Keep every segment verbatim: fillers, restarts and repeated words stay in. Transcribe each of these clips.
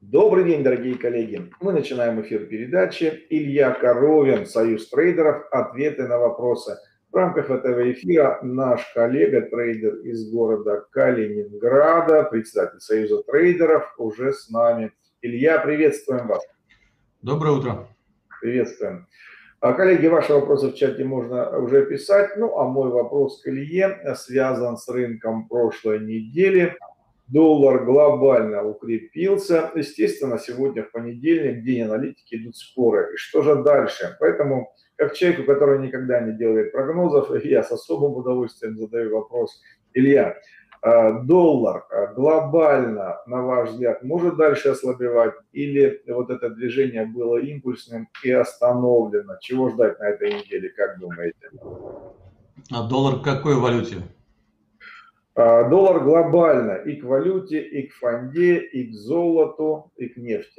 Добрый день, дорогие коллеги. Мы начинаем эфир передачи. Илья Коровин, Союз трейдеров. Ответы на вопросы. В рамках этого эфира наш коллега, трейдер из города Калининграда, председатель Союза трейдеров, уже с нами. Илья, приветствуем вас. Доброе утро. Приветствуем. Коллеги, ваши вопросы в чате можно уже писать. Ну, а мой вопрос к Илье связан с рынком прошлой недели. Доллар глобально укрепился. Естественно, сегодня в понедельник, день аналитики, идут споры. И что же дальше? Поэтому, как человеку, который никогда не делает прогнозов, я с особым удовольствием задаю вопрос. Илья, доллар глобально, на ваш взгляд, может дальше ослабевать? Или вот это движение было импульсным и остановлено? Чего ждать на этой неделе, как думаете? А доллар к какой валюте? Доллар глобально и к валюте, и к фонде, и к золоту, и к нефти.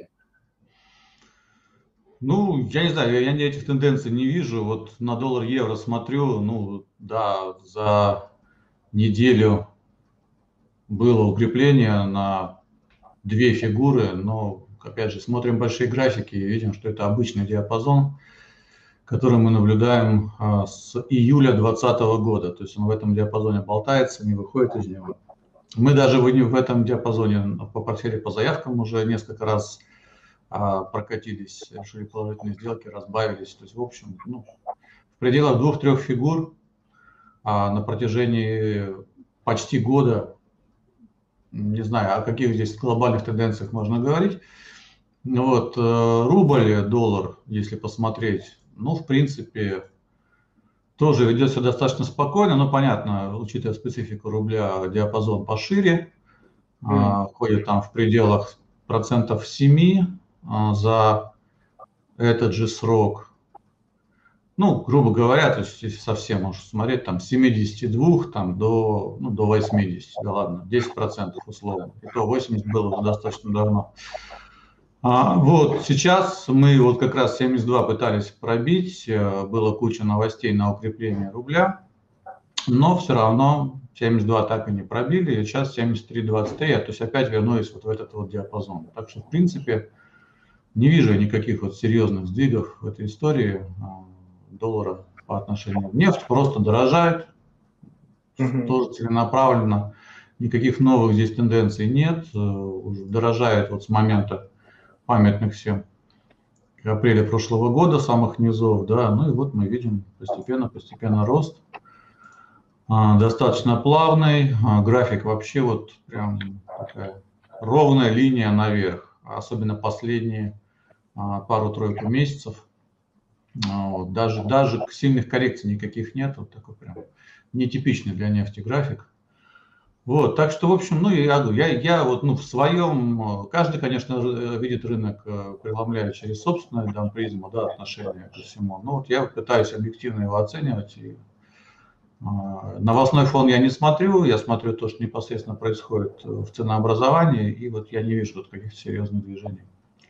Ну, я не знаю, я этих тенденций не вижу. Вот на доллар-евро смотрю, ну, да, за неделю было укрепление на две фигуры, но, опять же, смотрим большие графики и видим, что это обычный диапазон, который мы наблюдаем а, с июля двадцатого года. То есть он в этом диапазоне болтается, не выходит из него. Мы даже в, в этом диапазоне по портфелю по заявкам уже несколько раз а, прокатились, решили положительные сделки, разбавились. То есть, в общем, ну, в пределах двух-трех фигур а, на протяжении почти года, не знаю, о каких здесь глобальных тенденциях можно говорить. Вот, рубль, доллар, если посмотреть, ну, в принципе, тоже ведет себя достаточно спокойно, но, понятно, учитывая специфику рубля, диапазон пошире, mm. ходит там в пределах процентов семи за этот же срок. Ну, грубо говоря, то есть, если совсем можно смотреть, там, с семидесяти двух там, до, ну, до восьмидесяти, да ладно, десять процентов условно. И то восемьдесят было уже достаточно давно. А, вот, сейчас мы вот как раз семьдесят два пытались пробить, было куча новостей на укрепление рубля, но все равно семьдесят два так и не пробили, и сейчас семьдесят три двадцать три, то есть опять вернулись вот в этот вот диапазон. Так что, в принципе, не вижу никаких вот серьезных сдвигов в этой истории доллара по отношению к нефти, просто дорожает, mm-hmm. тоже целенаправленно, никаких новых здесь тенденций нет, уже дорожает вот с момента памятных всем апреля прошлого года, самых низов, да, ну и вот мы видим постепенно-постепенно рост, а, достаточно плавный, а, график вообще вот прям такая ровная линия наверх, особенно последние а, пару-тройку месяцев, а, вот, даже, даже сильных коррекций никаких нет, вот такой прям нетипичный для нефти график. Вот, так что, в общем, ну, я, я, я вот, ну, в своем, каждый, конечно, видит рынок, преломляя через собственную, там, призму, да, отношение ко всему. Но вот я пытаюсь объективно его оценивать. И, э, новостной фон я не смотрю, я смотрю то, что непосредственно происходит в ценообразовании, и вот я не вижу вот каких-то серьезных движений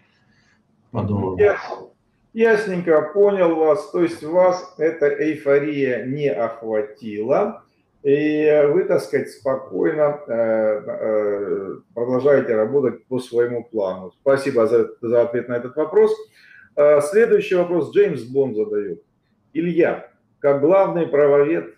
по доллару. Ясненько, понял вас. То есть вас эта эйфория не охватила. И вы, так сказать, спокойно э, э, продолжаете работать по своему плану. Спасибо за, за ответ на этот вопрос. Э, следующий вопрос Джеймс Бонд задает. Илья, как главный правовед,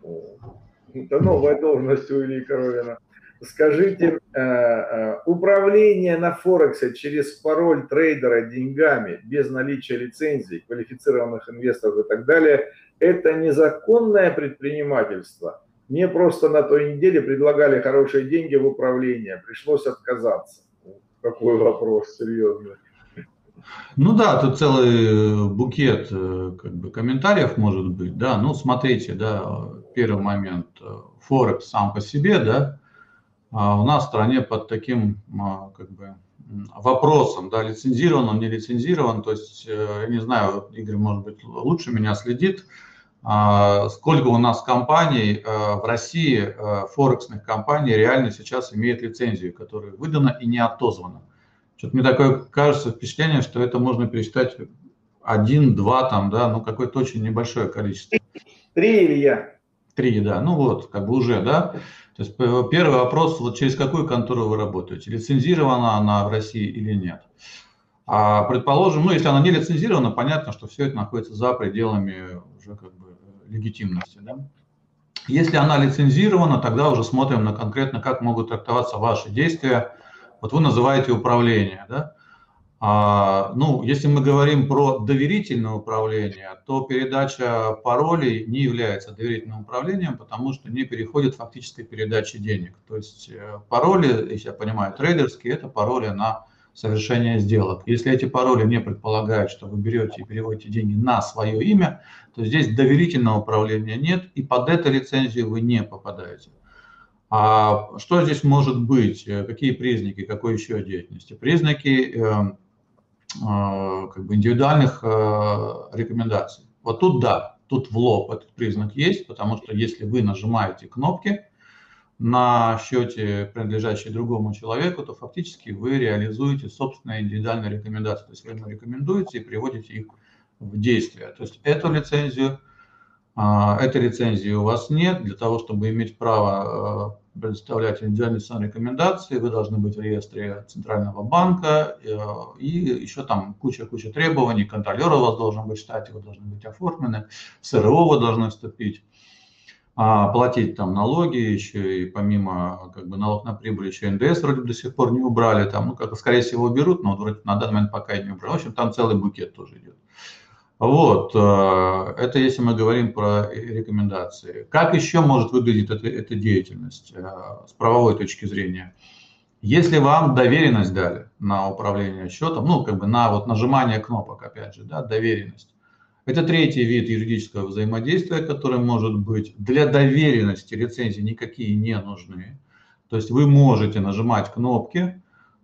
это новая должность у Ильи Коровина, скажите, э, э, управление на Форексе через пароль трейдера деньгами, без наличия лицензий, квалифицированных инвесторов и так далее, это незаконное предпринимательство? Мне просто на той неделе предлагали хорошие деньги в управление, пришлось отказаться. Какой вопрос серьезный. Ну да, тут целый букет как бы комментариев может быть, да. Ну смотрите, да, первый момент, Форекс сам по себе, да, у нас в стране под таким как бы вопросом, да, лицензирован он, не лицензирован, то есть, я не знаю, Игорь, может быть, лучше меня следит. Сколько у нас компаний в России, форексных компаний, реально сейчас имеет лицензию, которая выдана и не отозвана. Что-то мне такое кажется впечатление, что это можно пересчитать один-два там, да, ну какое-то очень небольшое количество. Три, Илья. Три, да. Ну вот, как бы уже, да. То есть первый вопрос, вот через какую контору вы работаете? Лицензирована она в России или нет? А предположим, ну если она не лицензирована, понятно, что все это находится за пределами уже как бы легитимности, да. Если она лицензирована, тогда уже смотрим на конкретно, как могут трактоваться ваши действия. Вот вы называете управление, да? А, ну, если мы говорим про доверительное управление, то передача паролей не является доверительным управлением, потому что не переходит фактической передачи денег. То есть пароли, если я понимаю, трейдерские, это пароли на совершение сделок. Если эти пароли не предполагают, что вы берете и переводите деньги на свое имя, то здесь доверительного управления нет, и под эту лицензию вы не попадаете. А что здесь может быть? Какие признаки, какой еще деятельности? Признаки э, э, как бы индивидуальных э, рекомендаций. Вот тут да, тут в лоб этот признак есть, потому что если вы нажимаете кнопки на счете, принадлежащие другому человеку, то фактически вы реализуете собственные индивидуальные рекомендации. То есть вы ему рекомендуете и приводите их в действие. То есть эту лицензию, этой лицензии у вас нет. Для того, чтобы иметь право предоставлять индивидуальные рекомендации, вы должны быть в реестре Центрального банка, и еще там куча-куча требований. Контролер у вас должен быть в штате, вы должны быть оформлены, в СРО вы должны вступить. Платить там налоги, еще и помимо как бы налог на прибыль, еще эн дэ эс вроде до сих пор не убрали, там, ну, как скорее всего уберут, но вроде на данный момент пока и не убрали. В общем, там целый букет тоже идет. Вот, это если мы говорим про рекомендации. Как еще может выглядеть эта, эта деятельность с правовой точки зрения? Если вам доверенность дали на управление счетом, ну, как бы на вот нажимание кнопок, опять же, да, доверенность. Это третий вид юридического взаимодействия, который может быть. Для доверенности лицензии никакие не нужны. То есть вы можете нажимать кнопки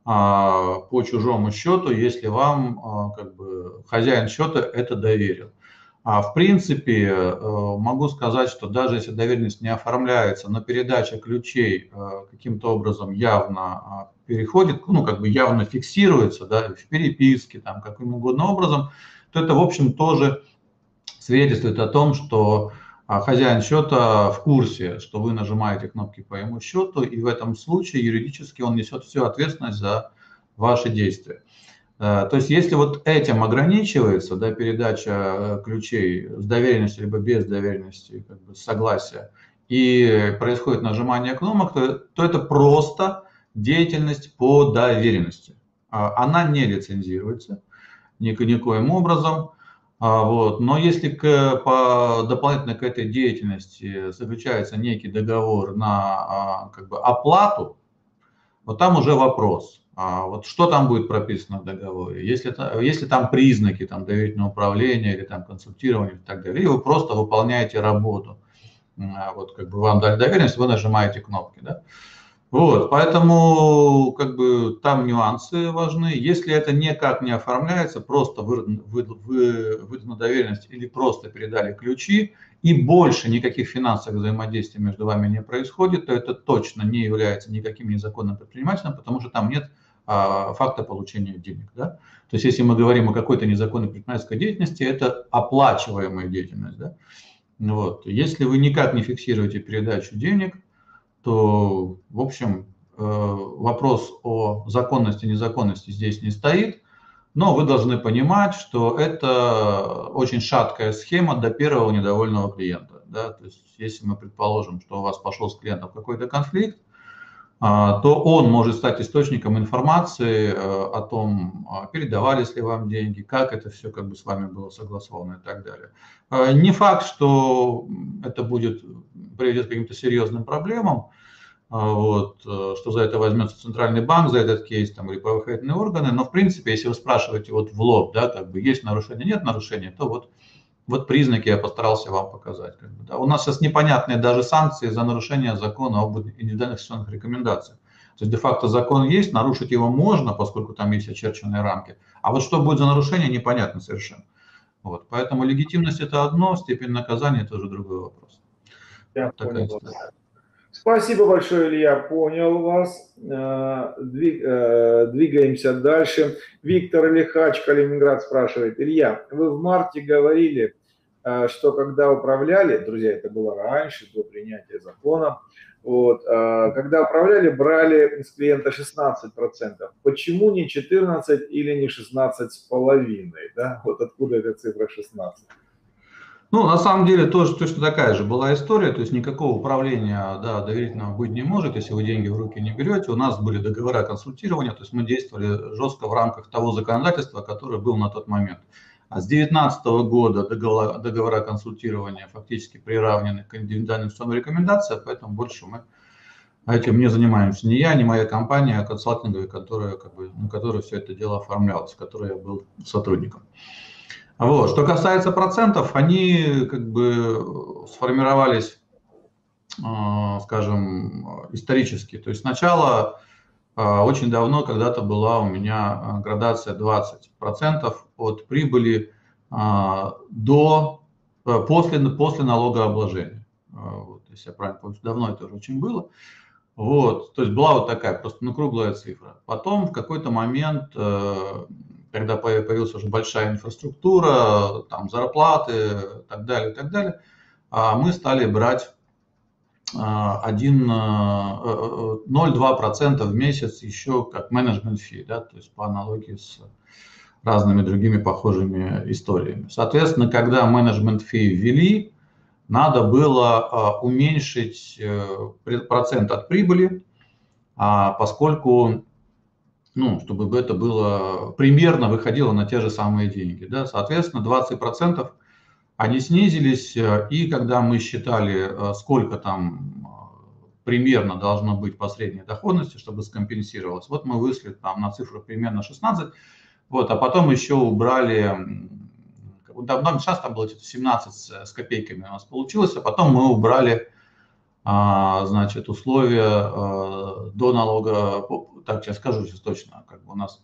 а, по чужому счету, если вам а, как бы хозяин счета это доверил. А в принципе а, могу сказать, что даже если доверенность не оформляется, но передача ключей а, каким-то образом явно а, переходит, ну как бы явно фиксируется, да, в переписке, там каким угодно образом, то это в общем тоже свидетельствует о том, что хозяин счета в курсе, что вы нажимаете кнопки по его счету, и в этом случае юридически он несет всю ответственность за ваши действия. То есть если вот этим ограничивается, да, передача ключей с доверенностью либо без доверенности, как бы согласия, и происходит нажимание кнопок, то, то это просто деятельность по доверенности. Она не лицензируется никоим образом. Вот. Но если к, по, дополнительно к этой деятельности заключается некий договор на как бы, оплату, вот там уже вопрос. Вот что там будет прописано в договоре? Если, если там признаки там, доверительного управления или там, консультирования и так далее, или вы просто выполняете работу. Вот, как бы вам дали доверенность, вы нажимаете кнопки. Да? Вот, поэтому как бы там нюансы важны. Если это никак не оформляется, просто выдана вы, вы, вы, доверенность или просто передали ключи, и больше никаких финансовых взаимодействий между вами не происходит, то это точно не является никаким незаконным предпринимателем, потому что там нет а, факта получения денег. Да? То есть если мы говорим о какой-то незаконной предпринимательской деятельности, это оплачиваемая деятельность. Да? Вот. Если вы никак не фиксируете передачу денег, то, в общем, вопрос о законности и незаконности здесь не стоит, но вы должны понимать, что это очень шаткая схема до первого недовольного клиента. Да? То есть, если мы предположим, что у вас пошел с клиентом какой-то конфликт, то он может стать источником информации о том, передавались ли вам деньги, как это все как бы с вами было согласовано и так далее. Не факт, что это будет, приведет к каким-то серьезным проблемам, вот, что за это возьмется Центральный банк, за этот кейс там, или правоохранительные органы, но в принципе, если вы спрашиваете вот в лоб, да, как бы есть нарушение, нет нарушения, то вот, вот признаки я постарался вам показать. Как бы, да. У нас сейчас непонятные даже санкции за нарушение закона об индивидуальных инвестиционных рекомендациях. То есть де-факто закон есть, нарушить его можно, поскольку там есть очерченные рамки, а вот что будет за нарушение, непонятно совершенно. Вот, поэтому легитимность это одно, степень наказания это уже другой вопрос. Я понял. Спасибо большое, Илья, понял вас. Двигаемся дальше. Виктор Лихач, Калининград, спрашивает. Илья, вы в марте говорили, что когда управляли, друзья, это было раньше, до принятия закона, вот, когда управляли, брали с клиента шестнадцать процентов. Почему не четырнадцать или не шестнадцать с половиной? Да? Вот откуда эта цифра шестнадцать? Ну, на самом деле, тоже точно такая же была история, то есть никакого управления, да, доверительного быть не может, если вы деньги в руки не берете. У нас были договора консультирования, то есть мы действовали жестко в рамках того законодательства, которое было на тот момент. А с две тысячи девятнадцатого года договора, договора консультирования фактически приравнены к индивидуальным инвестиционным рекомендациям, поэтому больше мы этим не занимаемся. Ни я, ни моя компания консалтинговая, которая, как бы, на которой все это дело оформлялось, в которой я был сотрудником. Вот. Что касается процентов, они как бы сформировались, скажем, исторически. То есть сначала очень давно когда-то была у меня градация двадцать процентов от прибыли до, после, после налогообложения. Вот, если я правильно помню, давно это уже очень было. Вот, то есть была вот такая просто ну, круглая цифра. Потом в какой-то момент, когда появилась уже большая инфраструктура, там зарплаты и так далее, и так далее, мы стали брать ноль целых два десятых процента в месяц еще как менеджмент фи, да, то есть по аналогии с разными другими похожими историями. Соответственно, когда менеджмент фи ввели, надо было уменьшить процент от прибыли, поскольку, ну, чтобы это было примерно выходило на те же самые деньги. Да? Соответственно, двадцать процентов они снизились, и когда мы считали, сколько там примерно должно быть по средней доходности, чтобы скомпенсировалось, вот мы вышли там на цифру примерно шестнадцать, вот, а потом еще убрали, давно, сейчас там было семнадцать с копейками у нас получилось, а потом мы убрали, значит, условия до налога, так сейчас скажу сейчас точно, как бы у нас,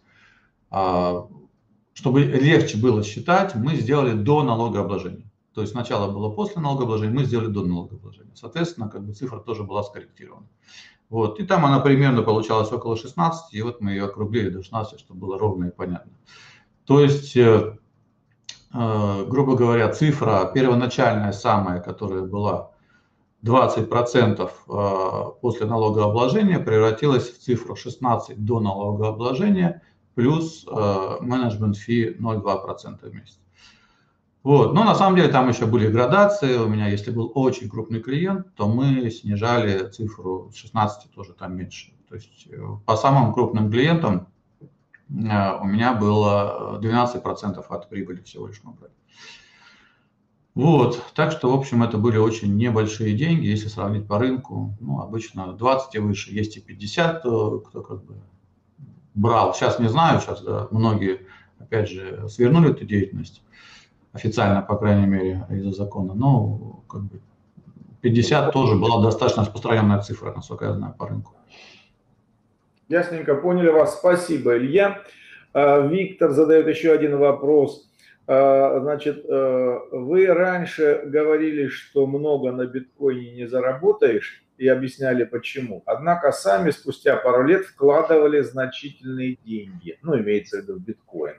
чтобы легче было считать, мы сделали до налогообложения. То есть сначала было после налогообложения, мы сделали до налогообложения. Соответственно, как бы цифра тоже была скорректирована. Вот. И там она примерно получалась около шестнадцати, и вот мы ее округлили до шестнадцати, чтобы было ровно и понятно. То есть, э, э, грубо говоря, цифра первоначальная самая, которая была двадцать процентов э, после налогообложения, превратилась в цифру шестнадцать до налогообложения плюс э, менеджмент фи ноль целых два десятых процента в месяц. Вот. Но на самом деле там еще были градации. У меня, если был очень крупный клиент, то мы снижали цифру с шестнадцати тоже там меньше. То есть по самым крупным клиентам у меня было двенадцать процентов от прибыли всего лишь мы брали. Вот. Так что, в общем, это были очень небольшие деньги, если сравнить по рынку. Ну, обычно двадцать и выше, есть и пятьдесят, кто, кто как бы брал. Сейчас не знаю, сейчас да, многие, опять же, свернули эту деятельность. Официально, по крайней мере, из-за закона, но как бы пятьдесят тоже была достаточно распространенная цифра, насколько я знаю, по рынку. Ясненько, поняли вас. Спасибо, Илья. Виктор задает еще один вопрос. Значит, вы раньше говорили, что много на биткоине не заработаешь, и объясняли почему. Однако сами спустя пару лет вкладывали значительные деньги, ну, имеется в виду в биткоин.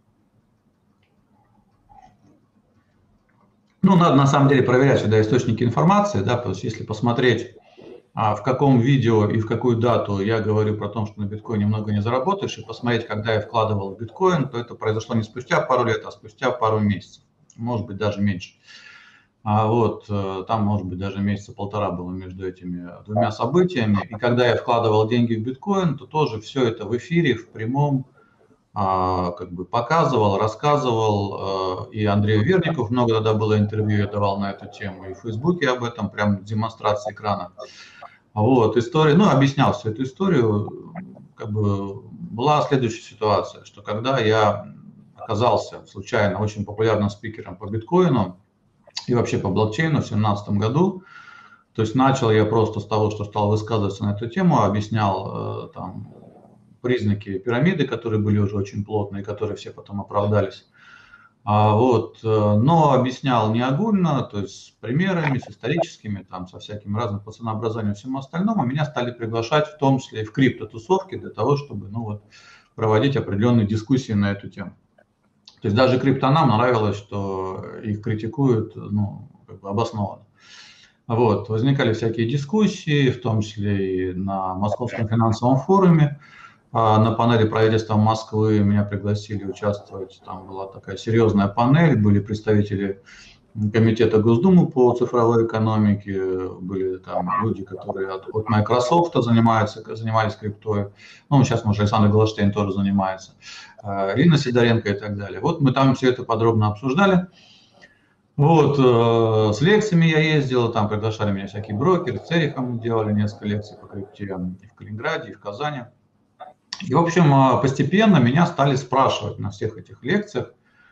Ну, надо на самом деле проверять всегда источники информации, да, потому что если посмотреть, а, в каком видео и в какую дату я говорю про то, что на биткоине много не заработаешь, и посмотреть, когда я вкладывал в биткоин, то это произошло не спустя пару лет, а спустя пару месяцев, может быть, даже меньше. А вот там, может быть, даже месяца полтора было между этими двумя событиями. И когда я вкладывал деньги в биткоин, то тоже все это в эфире, в прямом, как бы показывал, рассказывал, и Андрей Верников много тогда было интервью, я давал на эту тему, и в Фейсбуке об этом, прям демонстрация экрана. Вот, история, ну, объяснял всю эту историю, как бы была следующая ситуация, что когда я оказался случайно очень популярным спикером по биткоину и вообще по блокчейну в две тысячи семнадцатом году, то есть начал я просто с того, что стал высказываться на эту тему, объяснял там признаки пирамиды, которые были уже очень плотные, которые все потом оправдались. А вот, но объяснял не огульно, то есть с примерами, с историческими, там, со всяким разным по ценообразованию и всему остальному. Меня стали приглашать в том числе и в криптотусовки для того, чтобы ну, вот, проводить определенные дискуссии на эту тему. То То есть даже криптонам нравилось, что их критикуют, ну, как бы обоснованно. Вот, возникали всякие дискуссии, в том числе и на Московском финансовом форуме. На панели правительства Москвы меня пригласили участвовать. Там была такая серьезная панель, были представители комитета Госдумы по цифровой экономике, были там люди, которые от, от Microsoft занимаются, занимались криптой. Ну, сейчас, может, Александр Голштейн тоже занимается, Ирина Сидоренко и так далее. Вот мы там все это подробно обсуждали. Вот, э, с лекциями я ездил, там приглашали меня всякие брокеры, с Церихом делали несколько лекций по крипте и в Калининграде, и в Казани. И, в общем, постепенно меня стали спрашивать на всех этих лекциях,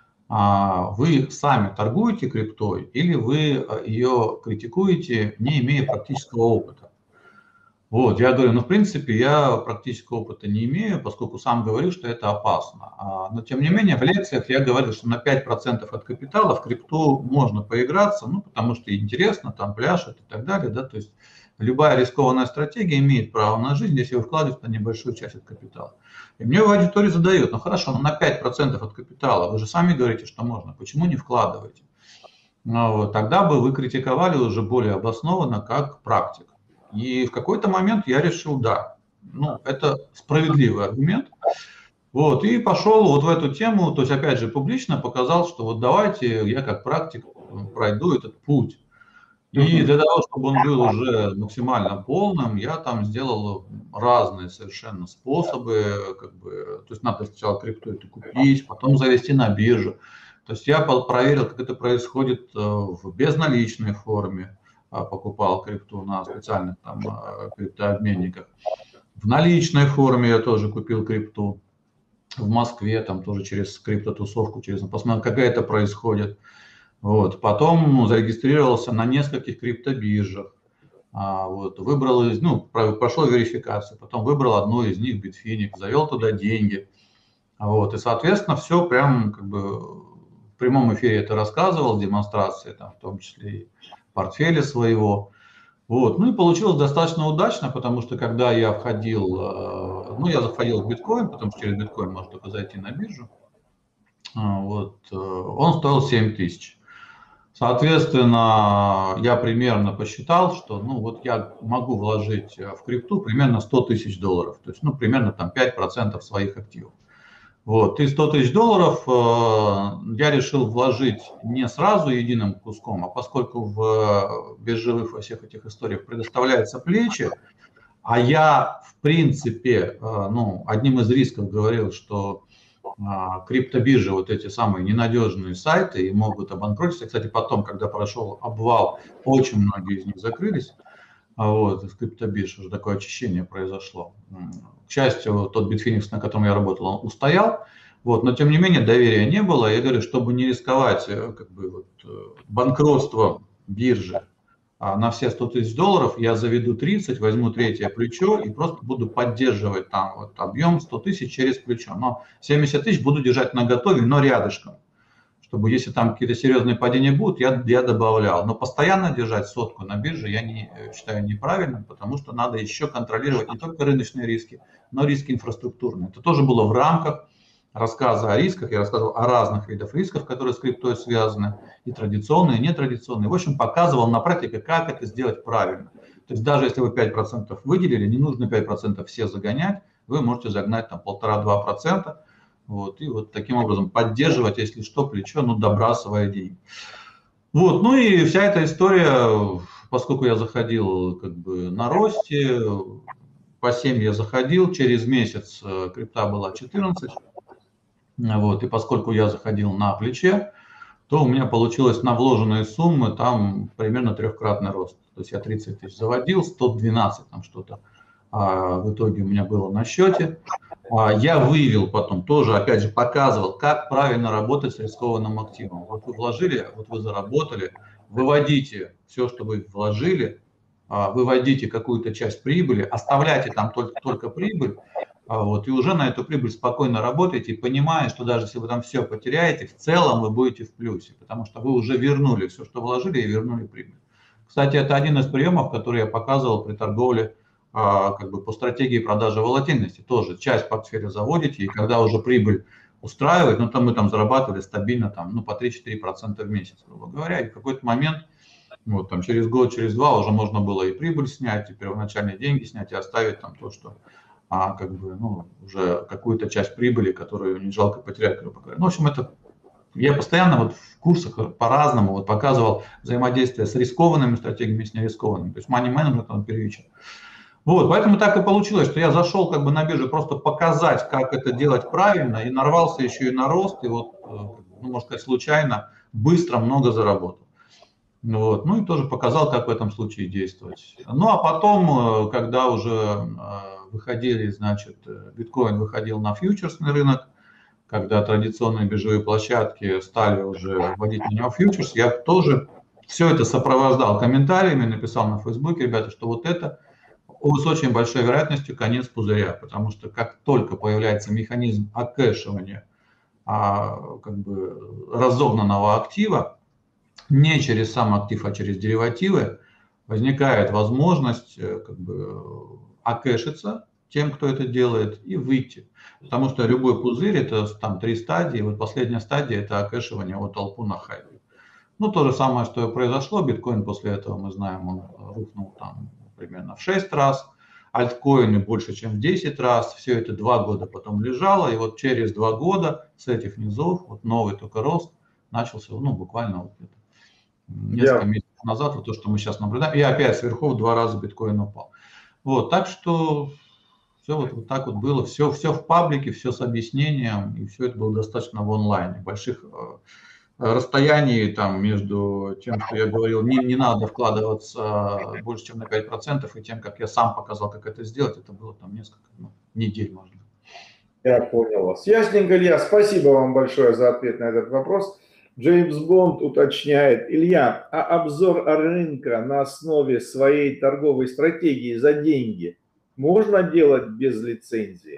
вы сами торгуете криптой или вы ее критикуете, не имея практического опыта? Вот, я говорю, ну, в принципе, я практического опыта не имею, поскольку сам говорю, что это опасно. Но, тем не менее, в лекциях я говорил, что на пять процентов от капитала в крипту можно поиграться, ну, потому что интересно, там пляшут и так далее, да, то есть любая рискованная стратегия имеет право на жизнь, если вы вкладываете на небольшую часть от капитала. И мне в аудитории задают, ну, хорошо, но на пять процентов от капитала, вы же сами говорите, что можно, почему не вкладываете? Ну, вот, тогда бы вы критиковали уже более обоснованно, как практик. И в какой-то момент я решил, да, ну, это справедливый аргумент. Вот, и пошел вот в эту тему, то есть, опять же, публично показал, что вот давайте я как практик пройду этот путь. И для того, чтобы он был уже максимально полным, я там сделал разные совершенно способы, как бы, то есть надо сначала крипту это купить, потом завести на биржу. То есть я проверил, как это происходит в безналичной форме. Покупал крипту на специальных там криптообменниках. В наличной форме я тоже купил крипту. В Москве там тоже через криптотусовку, через посмотрел, как это происходит. Вот. Потом зарегистрировался на нескольких криптобиржах. А, вот. Выбрал, ну, прошел верификацию, потом выбрал одну из них, Bitfinex, завел туда деньги. Вот. И, соответственно, все прям как бы в прямом эфире это рассказывал, демонстрации, там, в том числе и портфеля своего. Вот. Ну и получилось достаточно удачно, потому что когда я входил, ну я заходил в биткоин, потому что через биткоин можно только зайти на биржу, вот, он стоил семь тысяч. Соответственно, я примерно посчитал, что ну вот я могу вложить в крипту примерно сто тысяч долларов, то есть ну примерно там пять процентов своих активов. Вот, и сто тысяч долларов э, я решил вложить не сразу единым куском, а поскольку в биржевых во всех этих историях предоставляются плечи, а я в принципе, э, ну, одним из рисков говорил, что э, криптобиржи, вот эти самые ненадежные сайты, и могут обанкротиться. Кстати, потом, когда прошел обвал, очень многие из них закрылись. Вот, из криптобирж уже такое очищение произошло. К счастью, тот Bitfinex, на котором я работал, он устоял. Вот, но тем не менее доверия не было. Я говорю, чтобы не рисковать как бы, вот, банкротством биржи на все сто тысяч долларов, я заведу тридцать, возьму третье плечо и просто буду поддерживать там вот, объем сто тысяч через плечо. Но семьдесят тысяч буду держать наготове, но рядышком. Чтобы если там какие-то серьезные падения будут, я, я добавлял. Но постоянно держать сотку на бирже я не, считаю неправильным, потому что надо еще контролировать не только рыночные риски, но риски инфраструктурные. Это тоже было в рамках рассказа о рисках. Я рассказывал о разных видах рисков, которые с криптой связаны, и традиционные, и нетрадиционные. В общем, показывал на практике, как это сделать правильно. То есть даже если вы пять процентов выделили, не нужно пять процентов все загонять, вы можете загнать там полтора-два процента. Вот, и вот таким образом поддерживать, если что, плечо, ну, добрасывая деньги. Вот, ну и вся эта история, поскольку я заходил как бы на росте, по семь я заходил, через месяц крипта была четырнадцать, вот, и поскольку я заходил на плече, то у меня получилось на вложенные суммы там примерно трехкратный рост. То есть я тридцать тысяч заводил, сто двенадцать там что-то а в итоге у меня было на счете. Я вывел потом, тоже опять же показывал, как правильно работать с рискованным активом. Вот вы вложили, вот вы заработали, выводите все, что вы вложили, выводите какую-то часть прибыли, оставляйте там только, только прибыль, вот, и уже на эту прибыль спокойно работаете, понимая, что даже если вы там все потеряете, в целом вы будете в плюсе, потому что вы уже вернули все, что вложили, и вернули прибыль. Кстати, это один из приемов, который я показывал при торговле как бы по стратегии продажи волатильности. Тоже часть портфеля заводите, и когда уже прибыль устраивает, но там мы там зарабатывали стабильно там, ну, по три-четыре процента в месяц, грубо говоря, и в какой-то момент, вот там через год, через два уже можно было и прибыль снять, и первоначальные деньги снять, и оставить там то, что, а, как бы, ну, уже какую-то часть прибыли, которую не жалко потерять, грубо говоря. Ну, в общем, это я постоянно вот в курсах по-разному вот показывал взаимодействие с рискованными стратегиями, с нерискованными, то есть money management он первичен. Вот, поэтому так и получилось, что я зашел как бы на биржу просто показать, как это делать правильно, и нарвался еще и на рост, и вот, ну, можно сказать, случайно, быстро много заработал. Вот, ну и тоже показал, как в этом случае действовать. Ну а потом, когда уже выходили, значит, биткоин выходил на фьючерсный рынок, когда традиционные биржевые площадки стали уже вводить на него фьючерс, я тоже все это сопровождал комментариями, написал на Фейсбуке, ребята, что вот это с очень большой вероятностью конец пузыря, потому что как только появляется механизм окэшивания а, как бы разогнанного актива, не через сам актив, а через деривативы, возникает возможность как бы окэшиться тем, кто это делает, и выйти. Потому что любой пузырь это там три стадии, вот последняя стадия это окэшивание от толпу на хайпе. Ну то же самое, что и произошло, биткоин после этого, мы знаем, он рухнул там примерно в шесть раз, альткоины больше, чем в десять раз, все это два года потом лежало, и вот через два года с этих низов, вот новый только рост начался, ну буквально вот это, несколько yeah. месяцев назад, вот то, что мы сейчас наблюдаем, и опять сверху в два раза биткоин упал. Вот, так что все вот, вот так вот было, все, все в паблике, все с объяснением, и все это было достаточно в онлайне, больших расстояние там между тем, что я говорил, не, не надо вкладываться больше, чем на пять процентов, и тем, как я сам показал, как это сделать, это было там несколько ну, недель, может быть. Я понял вас. Ясненько, Илья, спасибо вам большое за ответ на этот вопрос. Джеймс Бонд уточняет: Илья, а обзор рынка на основе своей торговой стратегии за деньги можно делать без лицензии?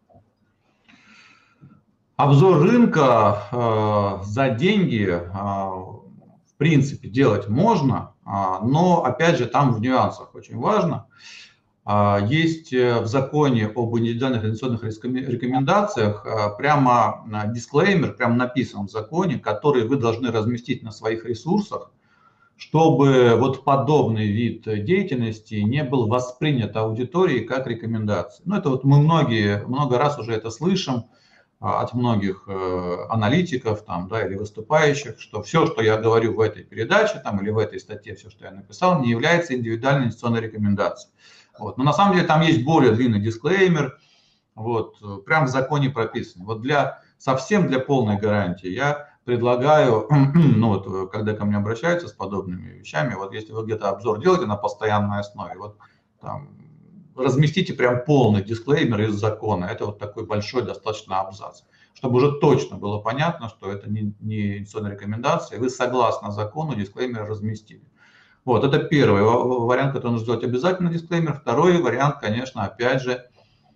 Обзор рынка э, за деньги, э, в принципе, делать можно, э, но, опять же, там в нюансах очень важно. Э, есть в законе об индивидуальных инвестиционных рекомендациях э, прямо дисклеймер, прямо написан в законе, который вы должны разместить на своих ресурсах, чтобы вот подобный вид деятельности не был воспринят аудиторией как рекомендация. Ну, это вот мы многие, много раз уже это слышим от многих э, аналитиков там, да, или выступающих, что все, что я говорю в этой передаче там, или в этой статье, все, что я написал, не является индивидуальной инвестиционной рекомендацией. Вот. Но на самом деле там есть более длинный дисклеймер, вот, прям в законе прописан. Вот для, совсем для полной гарантии я предлагаю, ну вот, когда ко мне обращаются с подобными вещами, вот если вы где-то обзор делаете на постоянной основе, вот там, разместите прям полный дисклеймер из закона. Это вот такой большой достаточно абзац, чтобы уже точно было понятно, что это не, не инвестиционная рекомендация. Вы согласно закону дисклеймер разместили. Вот, это первый вариант, который нужно сделать обязательно дисклеймер. Второй вариант, конечно, опять же,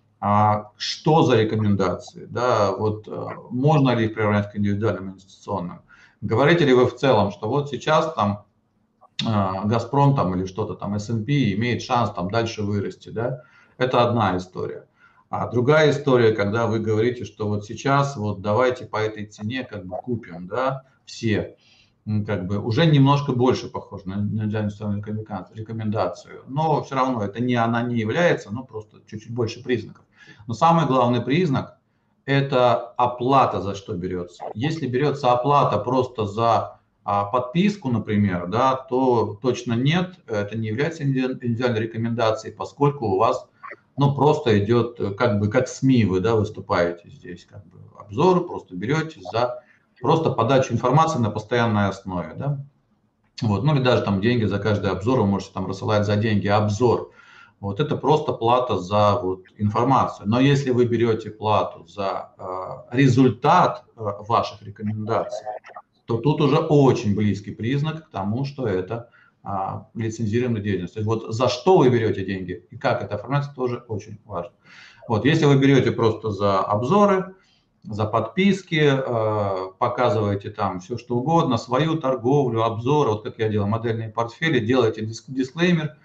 что за рекомендации, да, вот можно ли их приравнять к индивидуальным инвестиционным. Говорите ли вы в целом, что вот сейчас там Газпром там или что-то там, эс энд пи имеет шанс там дальше вырасти, да, это одна история. А другая история, когда вы говорите, что вот сейчас вот давайте по этой цене как бы купим, да, все, как бы уже немножко больше похоже на индивидуальную рекомендацию, но все равно это не она не является, но просто чуть-чуть больше признаков. Но самый главный признак – это оплата, за что берется. Если берется оплата просто за подписку, например, да, то точно нет, это не является индивидуальной рекомендацией, поскольку у вас, ну, просто идет, как бы, как СМИ вы, да, выступаете здесь, как бы, обзор, просто берете за просто подачу информации на постоянной основе, да, вот, ну, или даже там деньги за каждый обзор, вы можете там рассылать за деньги обзор, вот, это просто плата за вот информацию, но если вы берете плату за э, результат э, ваших рекомендаций, то тут уже очень близкий признак к тому, что это а, лицензируемая деятельность. То есть вот за что вы берете деньги и как это оформляется, тоже очень важно. Вот, если вы берете просто за обзоры, за подписки, э, показываете там все что угодно, свою торговлю, обзоры, вот как я делаю, модельные портфели, делаете диск, дисклеймер,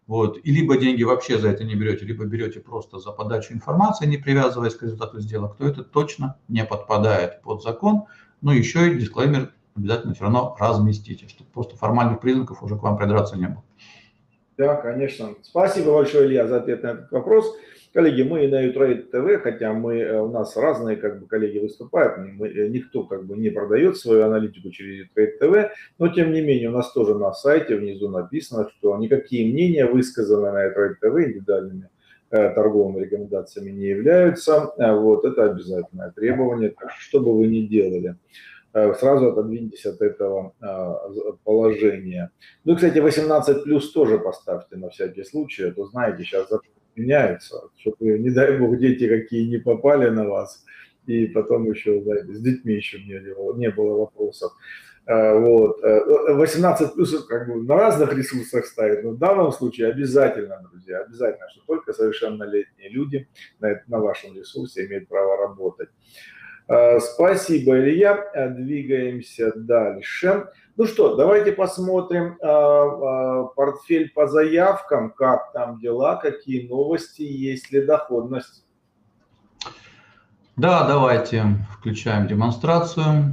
Вот. И либо деньги вообще за это не берете, либо берете просто за подачу информации, не привязываясь к результату сделок, то это точно не подпадает под закон. Но еще и дисклеймер обязательно все равно разместите, чтобы просто формальных признаков уже к вам придраться не было. Да, конечно. Спасибо большое, Илья, за ответ на этот вопрос. Коллеги, мы на Utrade ТВ, хотя мы, у нас разные как бы, коллеги выступают, мы, никто как бы не продает свою аналитику через Utrade ТВ, но тем не менее у нас тоже на сайте внизу написано, что никакие мнения, высказанные на Utrade ТВ индивидуальными э, торговыми рекомендациями не являются. Вот это обязательное требование, так что, что бы вы ни делали, сразу отодвиньтесь от этого положения. Ну, кстати, восемнадцать плюс тоже поставьте на всякий случай, а то, знаете, сейчас меняются, чтобы, не дай бог, дети какие не попали на вас, и потом еще, знаете, с детьми еще не было, не было вопросов. Вот. восемнадцать плюс как бы на разных ресурсах ставить, но в данном случае обязательно, друзья, обязательно, что только совершеннолетние люди на, на вашем ресурсе имеют право работать. Спасибо, Илья. Двигаемся дальше. Ну что, давайте посмотрим портфель по заявкам, как там дела, какие новости, есть ли доходность. Да, давайте включаем демонстрацию.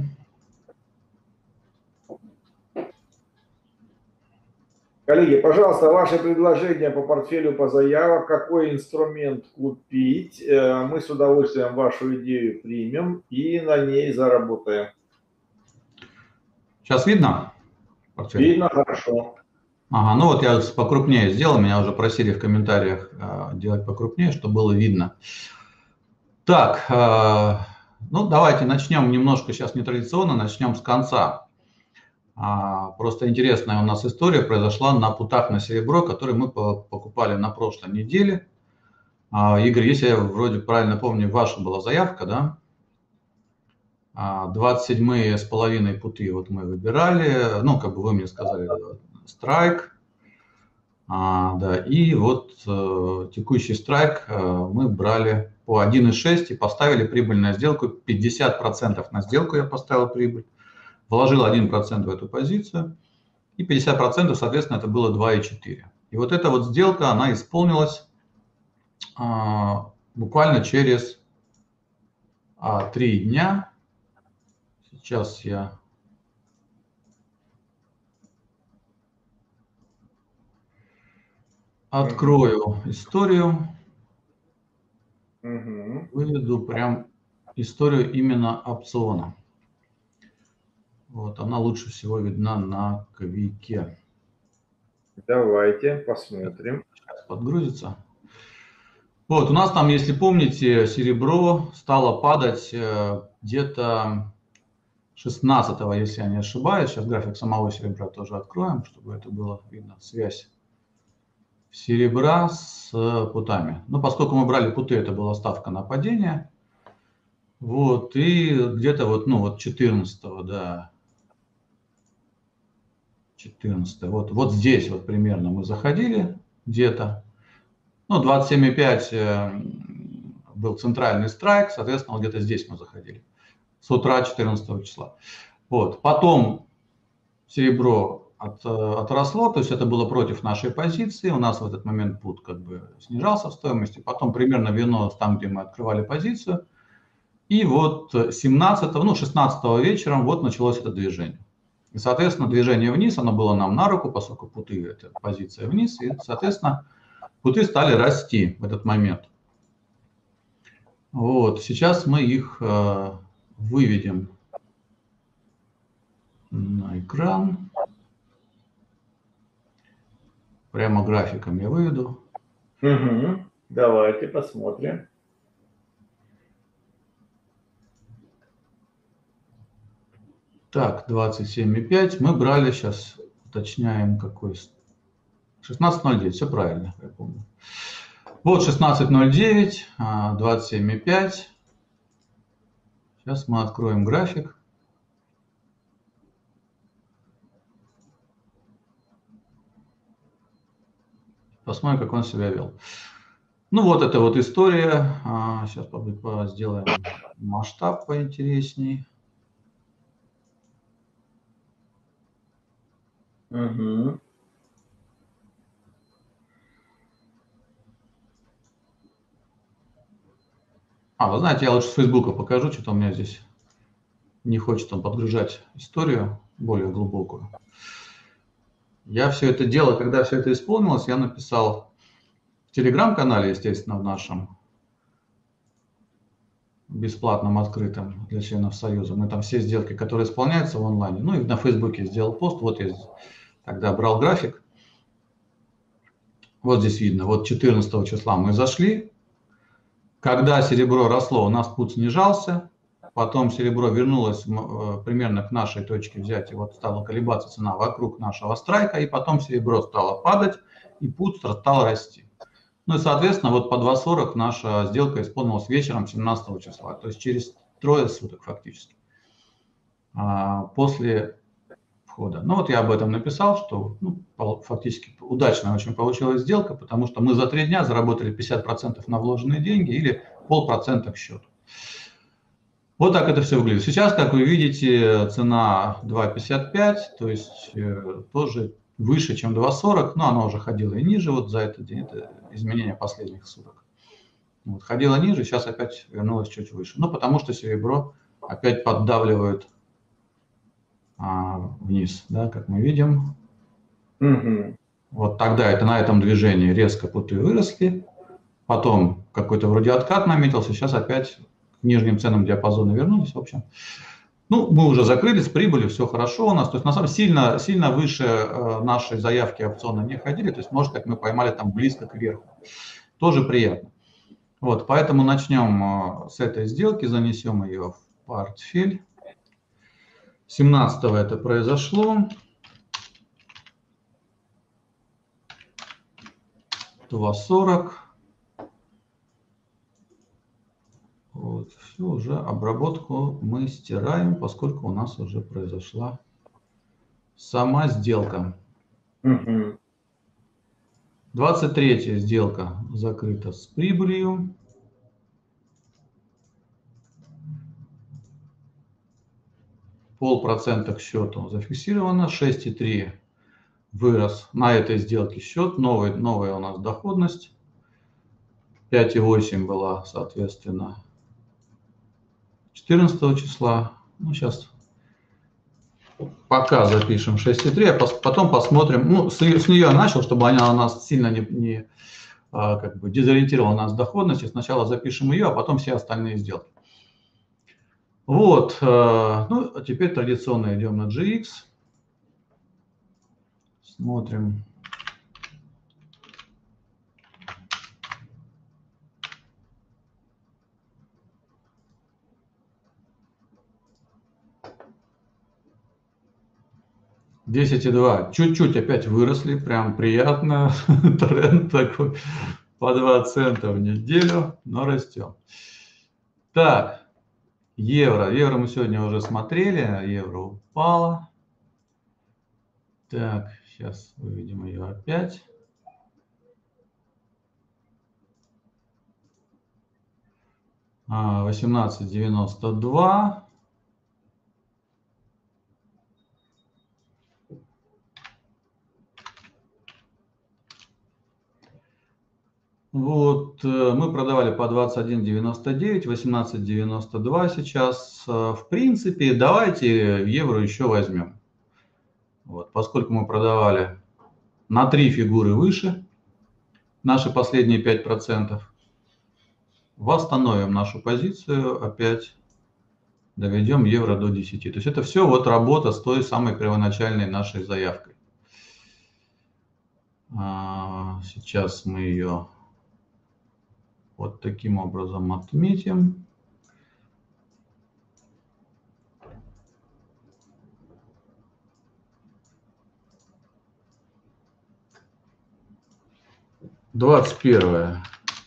Коллеги, пожалуйста, ваши предложения по портфелю по заявкам, какой инструмент купить. Мы с удовольствием вашу идею примем и на ней заработаем. Сейчас видно? Портфель? Видно, хорошо. Ага, ну вот я покрупнее сделал, меня уже просили в комментариях делать покрупнее, чтобы было видно. Так, ну давайте начнем немножко сейчас нетрадиционно, начнем с конца. Просто интересная у нас история произошла на путах на серебро, которые мы покупали на прошлой неделе. Игорь, если я вроде правильно помню, ваша была заявка, да? двадцать седьмые с половиной путы вот мы выбирали, ну, как бы вы мне сказали, страйк. Да, и вот текущий страйк мы брали по один и шесть и поставили прибыль на сделку, пятьдесят процентов на сделку я поставил прибыль. Вложил один процент в эту позицию, и пятьдесят процентов, соответственно, это было два и четыре. И вот эта вот сделка, она исполнилась а, буквально через а, три дня. Сейчас я... открою историю. Угу. Выведу прям историю именно опциона. Вот, она лучше всего видна на Квике. Давайте посмотрим. Сейчас подгрузится. Вот, у нас там, если помните, серебро стало падать где-то шестнадцатого, если я не ошибаюсь. Сейчас график самого серебра тоже откроем, чтобы это было видно, связь серебра с путами. Ну, поскольку мы брали путы, это была ставка на падение. Вот, и где-то вот, ну, вот четырнадцатого, да, четырнадцатого, вот, вот здесь вот примерно мы заходили где-то, ну, двадцать семь и пять был центральный страйк, соответственно, вот где-то здесь мы заходили с утра четырнадцатого числа. Вот, потом серебро от, отросло, то есть это было против нашей позиции, у нас в этот момент пут как бы снижался в стоимости, потом примерно вернулось там, где мы открывали позицию. И вот семнадцатого, ну шестнадцатого вечером вот началось это движение. И, соответственно, движение вниз, оно было нам на руку, поскольку путы, это позиция вниз, и, соответственно, путы стали расти в этот момент. Вот, сейчас мы их э, выведем на экран. Прямо графиком я выведу. Угу. Давайте посмотрим. Так, двадцать семь и пять мы брали, сейчас уточняем какой, шестнадцать ноль девять, все правильно, я помню. Вот шестнадцать ноль девять, двадцать семь и пять. Сейчас мы откроем график. Посмотрим, как он себя вел. Ну вот это вот история. Сейчас сделаем масштаб поинтересней. Угу. А, вы знаете, я лучше с Фейсбука покажу, что-то у меня здесь не хочет он подгружать историю более глубокую. Я все это дело, когда все это исполнилось, я написал в Телеграм-канале, естественно, в нашем бесплатном, открытом для членов Союза. Мы там все сделки, которые исполняются в онлайне. Ну и на Фейсбуке сделал пост. Вот я тогда брал график. Вот здесь видно. Вот четырнадцатого числа мы зашли. Когда серебро росло, у нас пут снижался. Потом серебро вернулось примерно к нашей точке взятия. Вот стала колебаться цена вокруг нашего страйка. И потом серебро стало падать. И пут стал расти. Ну и, соответственно, вот по два сорок наша сделка исполнилась вечером семнадцатого числа, то есть через трое суток фактически после входа. Ну вот я об этом написал, что ну, фактически удачно очень получилась сделка, потому что мы за три дня заработали пятьдесят процентов на вложенные деньги или полпроцента к счету. Вот так это все выглядит. Сейчас, как вы видите, цена два пятьдесят пять, то есть э, тоже выше, чем два сорок, но она уже ходила и ниже вот за этот день, это изменение последних суток. Вот, ходила ниже, сейчас опять вернулась чуть выше. Ну, потому что серебро опять поддавливает а, вниз, да, как мы видим. Mm-hmm. Вот тогда это на этом движении резко путы выросли, потом какой-то вроде откат наметился, сейчас опять к нижним ценам диапазона вернулись, в общем. Ну, мы уже закрыли с прибылью, все хорошо у нас. То есть, на самом деле, сильно, сильно выше э, нашей заявки опциона не ходили. То есть, может, как мы поймали там близко к верху. Тоже приятно. Вот, поэтому начнем э, с этой сделки, занесем ее в портфель. семнадцатого это произошло. два сорок. Вот, все, уже обработку мы стираем, поскольку у нас уже произошла сама сделка. Угу. двадцать третья сделка закрыта с прибылью. Полпроцента к счету зафиксировано, шесть и три вырос на этой сделке счет, новый, новая у нас доходность, пять и восемь была, соответственно, четырнадцатого числа. Ну, сейчас пока запишем шесть и три, а потом посмотрим. Ну, с, с нее начал, чтобы она у нас сильно не, не а, как бы дезориентировала нас в доходности. Сначала запишем ее, а потом все остальные сделки. Вот. Ну, а теперь традиционно идем на джи икс. Смотрим. десять и два. Чуть-чуть опять выросли, прям приятно. Тренд такой по два цента в неделю, но растем. Так, евро. Евро мы сегодня уже смотрели, евро упало. Так, сейчас выведем ее опять. восемнадцать девяносто два. Вот, мы продавали по двадцать один девяносто девять, восемнадцать девяносто два сейчас. В принципе, давайте евро еще возьмем. Вот, поскольку мы продавали на три фигуры выше, наши последние пять процентов, восстановим нашу позицию, опять доведем евро до десяти. То есть это все вот работа с той самой первоначальной нашей заявкой. Сейчас мы ее вот таким образом отметим. двадцать первое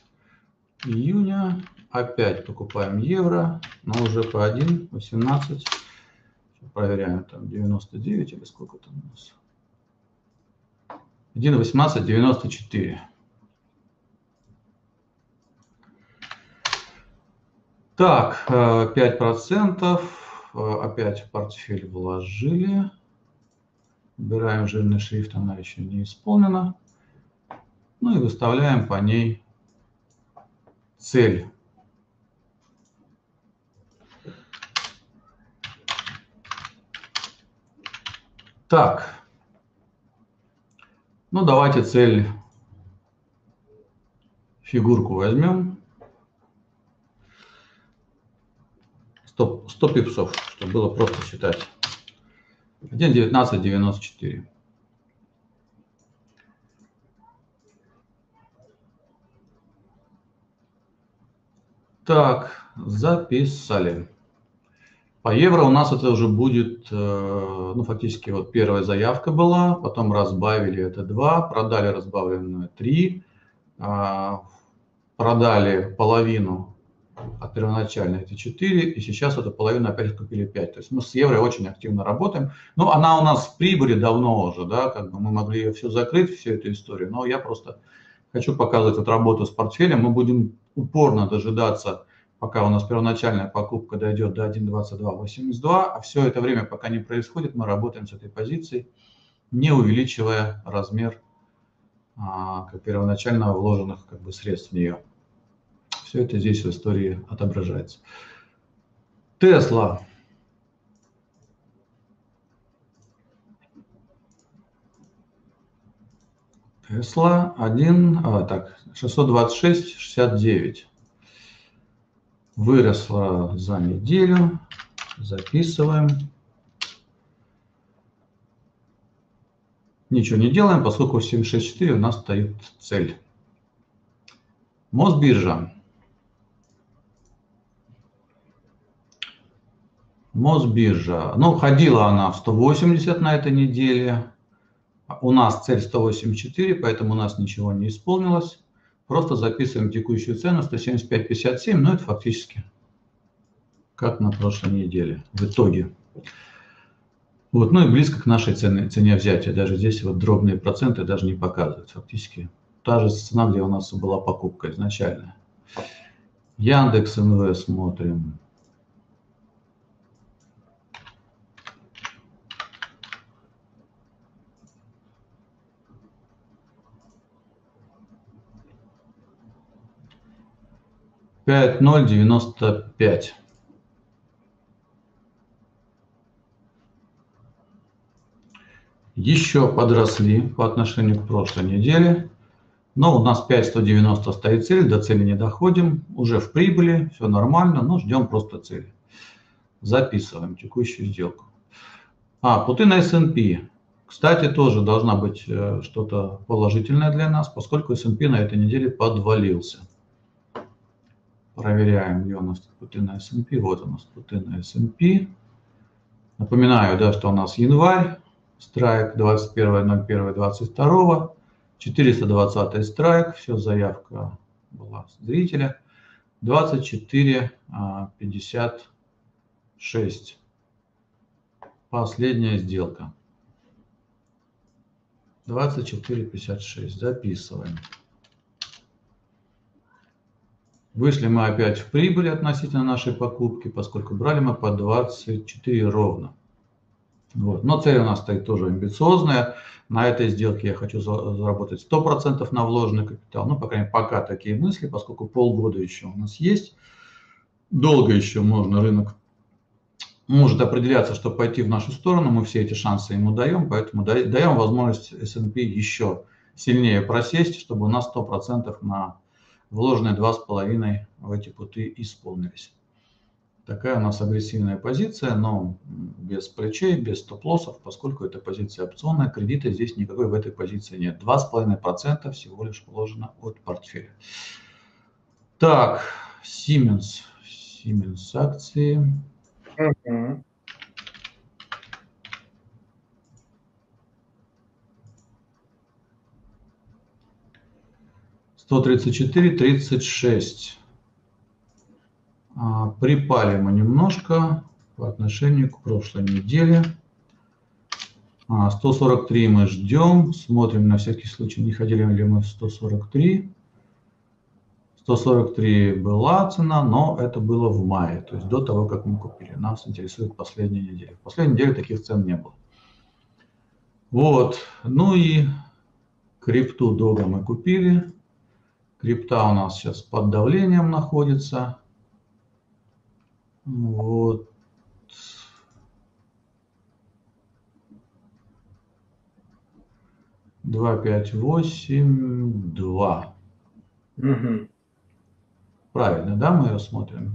июня. Опять покупаем евро, но уже по один восемнадцать. Проверяем, там девяносто девять или сколько там у нас. один восемнадцать девяносто четыре. Так, пять процентов. Опять в портфель вложили. Убираем жирный шрифт, она еще не исполнена. Ну и выставляем по ней цель. Так. Ну, давайте цель фигурку возьмем. сто, сто пипсов, чтобы было просто считать. один девятнадцать девяносто четыре. Так, записали. По евро у нас это уже будет, ну, фактически вот первая заявка была, потом разбавили это два, продали разбавленную три, продали половину от первоначально это четыре, и сейчас эту половину опять купили пять. То есть мы с евро очень активно работаем. Ну, она у нас в прибыли давно уже, да, как бы мы могли ее все закрыть, всю эту историю, но я просто хочу показывать вот работу с портфелем. Мы будем упорно дожидаться, пока у нас первоначальная покупка дойдет до один двадцать два восемьдесят два, а все это время, пока не происходит, мы работаем с этой позицией, не увеличивая размер а, как первоначально вложенных как бы, средств в нее. Все это здесь в истории отображается. Тесла. Тесла один, а, так, шестьсот двадцать шесть шестьдесят девять. Выросла за неделю. Записываем. Ничего не делаем, поскольку семьдесят шесть четыре у нас стоит цель. Мосбиржа. Мосбиржа. Ну, ходила она в сто восемьдесят на этой неделе. У нас цель сто восемьдесят четыре, поэтому у нас ничего не исполнилось. Просто записываем текущую цену сто семьдесят пять пятьдесят семь, но это фактически как на прошлой неделе в итоге. Вот, ну и близко к нашей цене, цене взятия. Даже здесь вот дробные проценты даже не показывают. Фактически та же цена, где у нас была покупка изначально. Яндекс.НВ смотрим. пять ноль девяносто пять. Еще подросли по отношению к прошлой неделе. Но у нас пять сто девяносто стоит цель, до цели не доходим. Уже в прибыли, все нормально, но ждем просто цели. Записываем текущую сделку. А, путы на эс энд пи. Кстати, тоже должна быть что-то положительное для нас, поскольку эс энд пи на этой неделе подвалился. Проверяем, где у нас путы на эс энд пи. Вот у нас путы на эс энд пи. Напоминаю, да, что у нас январь, страйк двадцать первое ноль первое двадцать второе, четыреста двадцатый страйк, все, заявка была зрителя, двадцать четыре пятьдесят шесть. Последняя сделка. двадцать четыре пятьдесят шесть. Записываем. Вышли мы опять в прибыль относительно нашей покупки, поскольку брали мы по двадцать четыре ровно. Вот. Но цель у нас стоит тоже амбициозная. На этой сделке я хочу заработать сто процентов на вложенный капитал. Ну, по крайней мере, пока такие мысли, поскольку полгода еще у нас есть. Долго еще можно, рынок может определяться, что пойти в нашу сторону. Мы все эти шансы ему даем, поэтому даем возможность эс энд пи еще сильнее просесть, чтобы у нас сто процентов на вложенные два с половиной в эти путы исполнились. Такая у нас агрессивная позиция, но без плечей, без стоп-лоссов, поскольку это позиция опционная, кредита здесь никакой в этой позиции нет. два с половиной процента всего лишь вложено от портфеля. Так, Siemens. Siemens акции. Uh-huh. сто тридцать четыре тридцать шесть. А, припали мы немножко по отношению к прошлой неделе. А, сто сорок три мы ждем. Смотрим на всякий случай, не ходили ли мы в сто сорок три. сто сорок три была цена, но это было в мае, то есть до того, как мы купили. Нас интересует последняя неделя. В последней неделе таких цен не было. Вот. Ну и крипту долго мы купили. Крипта у нас сейчас под давлением находится. Вот. два пять восемь два. Угу. Правильно, да, мы ее смотрим?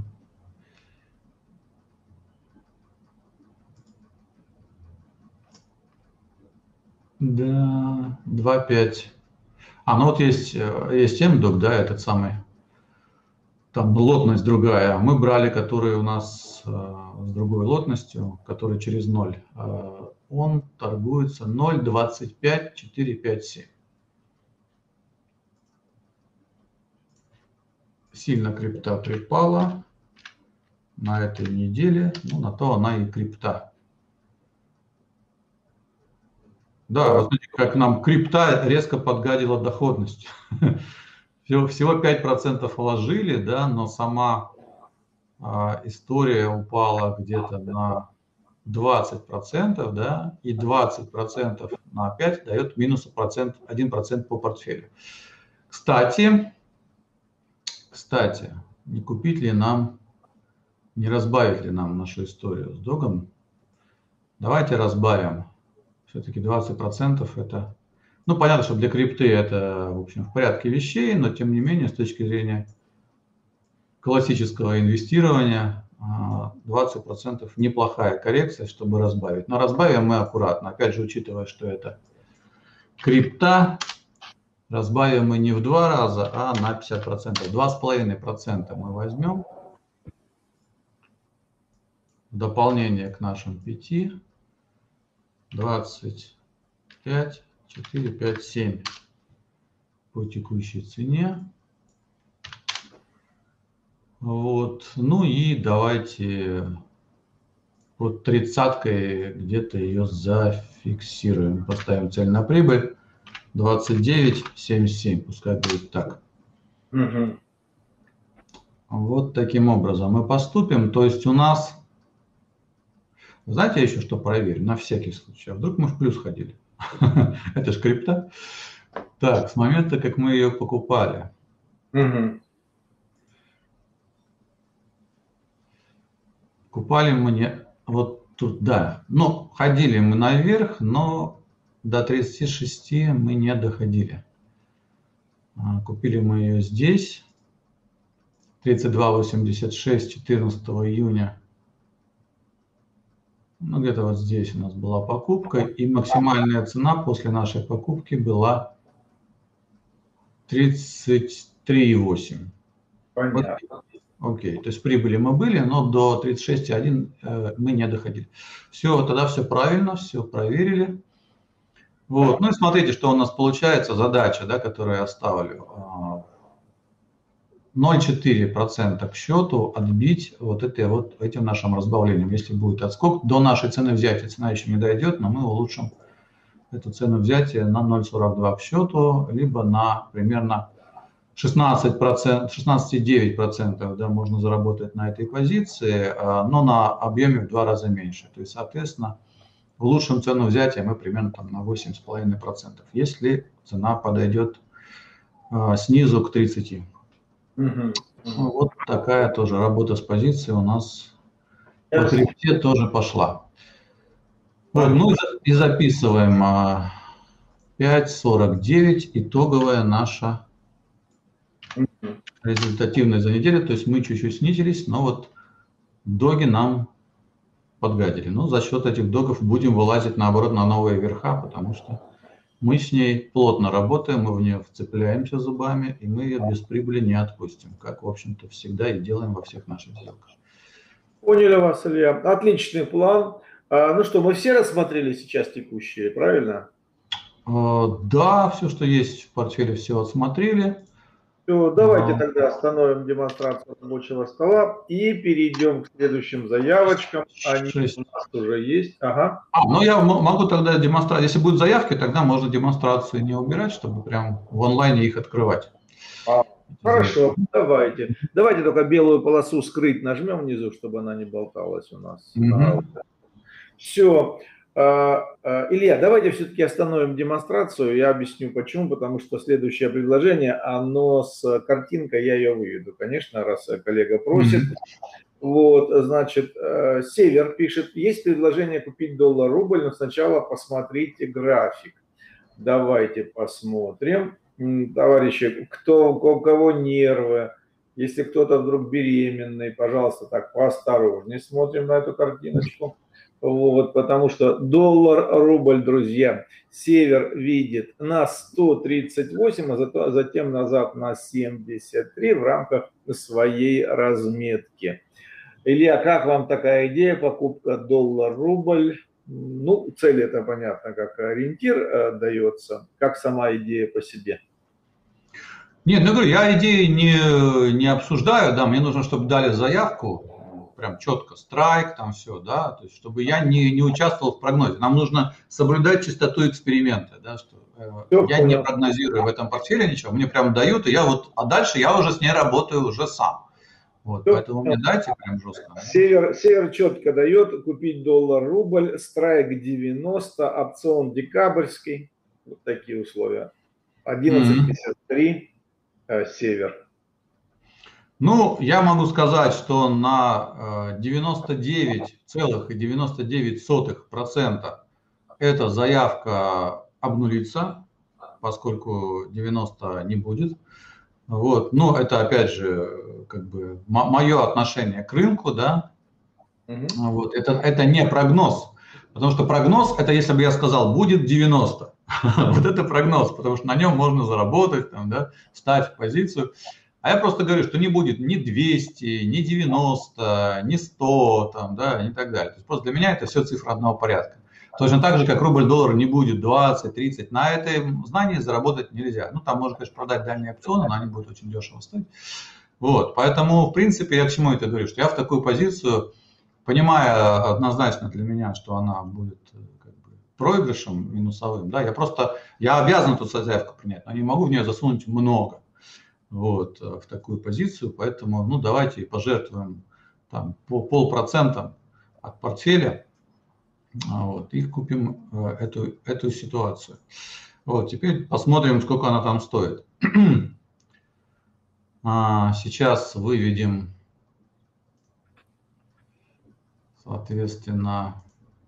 Да, два пять. А, ну вот есть, есть МДОК, да, этот самый. Там лотность другая. Мы брали, который у нас э, с другой лотностью, который через ноль. Э, он торгуется ноль двадцать пять четыре пять семь. Сильно крипта припала на этой неделе. Ну, на то она и крипта. Да, вот смотрите, как нам крипта резко подгадила доходность. Всего пять процентов вложили, да, но сама а, история упала где-то на двадцать процентов, да, и двадцать процентов на пять дает минус процент, один процент по портфелю. Кстати, кстати, не купить ли нам, не разбавить ли нам нашу историю с Догом? Давайте разбавим. Все-таки двадцать процентов это, ну, понятно, что для крипты это, в общем, в порядке вещей, но тем не менее, с точки зрения классического инвестирования, двадцать процентов неплохая коррекция, чтобы разбавить. Но разбавим мы аккуратно. Опять же, учитывая, что это крипта, разбавим мы не в два раза, а на пятьдесят процентов. два с половиной процента мы возьмем в дополнение к нашим пяти. двадцать пять, четыре, пять, семь по текущей цене. Вот. Ну и давайте под тридцаткой где-то ее зафиксируем. Поставим цель на прибыль. двадцать девять семьдесят семь. Пускай будет так. Угу. Вот таким образом мы поступим. То есть у нас... Знаете, я еще что проверю? На всякий случай. А вдруг мы в плюс ходили? Это ж крипта. Так, с момента, как мы ее покупали. Угу. Купали мы не... Вот тут, да. Ну, ходили мы наверх, но до тридцати шести мы не доходили. Купили мы ее здесь. тридцать два восемьдесят шесть, четырнадцатого июня. Ну, где-то вот здесь у нас была покупка. И максимальная цена после нашей покупки была тридцать три восемь. Понятно. Вот. Окей, то есть прибыли мы были, но до тридцать шесть один э, мы не доходили. Все, тогда все правильно, все проверили. Вот. Ну и смотрите, что у нас получается, задача, да, которую я оставлю. ноль целых четыре десятых процента к счету отбить вот, это, вот этим нашим разбавлением. Если будет отскок, до нашей цены взятия цена еще не дойдет, но мы улучшим эту цену взятия на ноль целых сорок два к счету, либо на примерно шестнадцать процентов, шестнадцать целых девять десятых процента, да, можно заработать на этой позиции, но на объеме в два раза меньше. То есть, соответственно, улучшим цену взятия мы примерно там, на восемь целых пять десятых процента, если цена подойдет а, снизу к тридцати. Угу. Ну, вот такая тоже работа с позицией у нас по крипте тоже пошла. Вот, ну и записываем а, пять сорок девять, итоговая наша результативная за неделю, то есть мы чуть-чуть снизились, но вот доги нам подгадили. Ну, за счет этих догов будем вылазить, наоборот, на новые верха, потому что мы с ней плотно работаем, мы в нее вцепляемся зубами, и мы ее без прибыли не отпустим, как, в общем-то, всегда и делаем во всех наших сделках. Поняли вас, Илья. Отличный план. А, ну что, мы все рассмотрели сейчас текущие, правильно? Да, все, что есть в портфеле, все отсмотрели. Все, давайте тогда остановим демонстрацию рабочего стола и перейдем к следующим заявочкам. Они у нас уже есть. Ага. А, ну я могу тогда демонстрацию. Если будут заявки, тогда можно демонстрацию не убирать, чтобы прям в онлайне их открывать. А, хорошо, давайте. Давайте только белую полосу скрыть нажмем внизу, чтобы она не болталась у нас. Угу. Все. Илья, давайте все-таки остановим демонстрацию. Я объясню почему. Потому что следующее предложение, оно с картинкой, я ее выведу, конечно, раз коллега просит. Mm-hmm. Вот, значит, Север пишет, есть предложение купить доллар-рубль, но сначала посмотрите график. Давайте посмотрим. Товарищи, кто, у кого нервы, если кто-то вдруг беременный, пожалуйста, так поосторожнее смотрим на эту картиночку. Вот, потому что доллар-рубль, друзья, север видит на сто тридцать восемь, а зато, затем назад на семьдесят три в рамках своей разметки. Илья, как вам такая идея, покупка доллар-рубль? Ну, цель это понятно, как ориентир э, дается, как сама идея по себе. Нет, ну говорю, я идеи не, не обсуждаю, да, мне нужно, чтобы дали заявку, прям четко, страйк, там все, да, то есть, чтобы я не, не участвовал в прогнозе. Нам нужно соблюдать чистоту эксперимента, да, что э, я не прогнозирую в этом портфеле ничего, мне прям дают, и я вот, а дальше я уже с ней работаю уже сам. Вот, Все, поэтому мне дайте прям жестко. Север, Север четко дает купить доллар-рубль, страйк девяносто, опцион декабрьский, вот такие условия, одиннадцать пятьдесят три, mm-hmm. э, Север. Ну, я могу сказать, что на девяносто девять целых девяносто девять сотых процента эта заявка обнулится, поскольку девяносто не будет. Вот, но это опять же как бы мое отношение к рынку, да. Mm-hmm. Вот, это, это не прогноз, потому что прогноз это если бы я сказал будет девяносто, вот это прогноз, потому что на нем можно заработать, там, да, встать в позицию. А я просто говорю, что не будет ни двести, ни девяносто, ни сто, там, да, и так далее. То есть просто для меня это все цифры одного порядка. Точно так же, как рубль-доллар не будет двадцать, тридцать, на этом знании заработать нельзя. Ну, там можно, конечно, продать дальние опционы, но они будут очень дешево стоить. Вот, поэтому, в принципе, я к чему это говорю, что я в такую позицию, понимая однозначно для меня, что она будет как бы проигрышем минусовым, да, я просто, я обязан тут заявку принять, но не могу в нее засунуть много. Вот, в такую позицию, поэтому, ну, давайте пожертвуем там по полпроцента от портфеля, вот, и купим эту, эту ситуацию. Вот, теперь посмотрим, сколько она там стоит. Сейчас выведем, соответственно,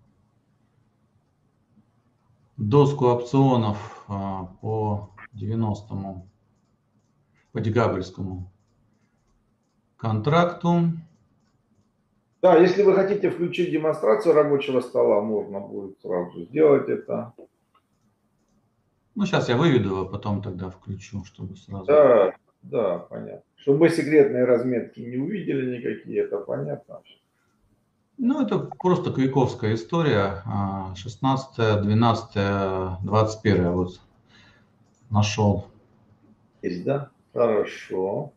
доску опционов по девяностому, по декабрьскому контракту. Да, если вы хотите включить демонстрацию рабочего стола, можно будет сразу сделать это. Ну, сейчас я выведу, а потом тогда включу, чтобы сразу... Да, да, понятно. Чтобы мы секретные разметки не увидели никакие, это понятно. Ну, это просто квиковская история. шестнадцатое, двенадцатое, двадцать первое вот нашел. Есть, да? Хорошо.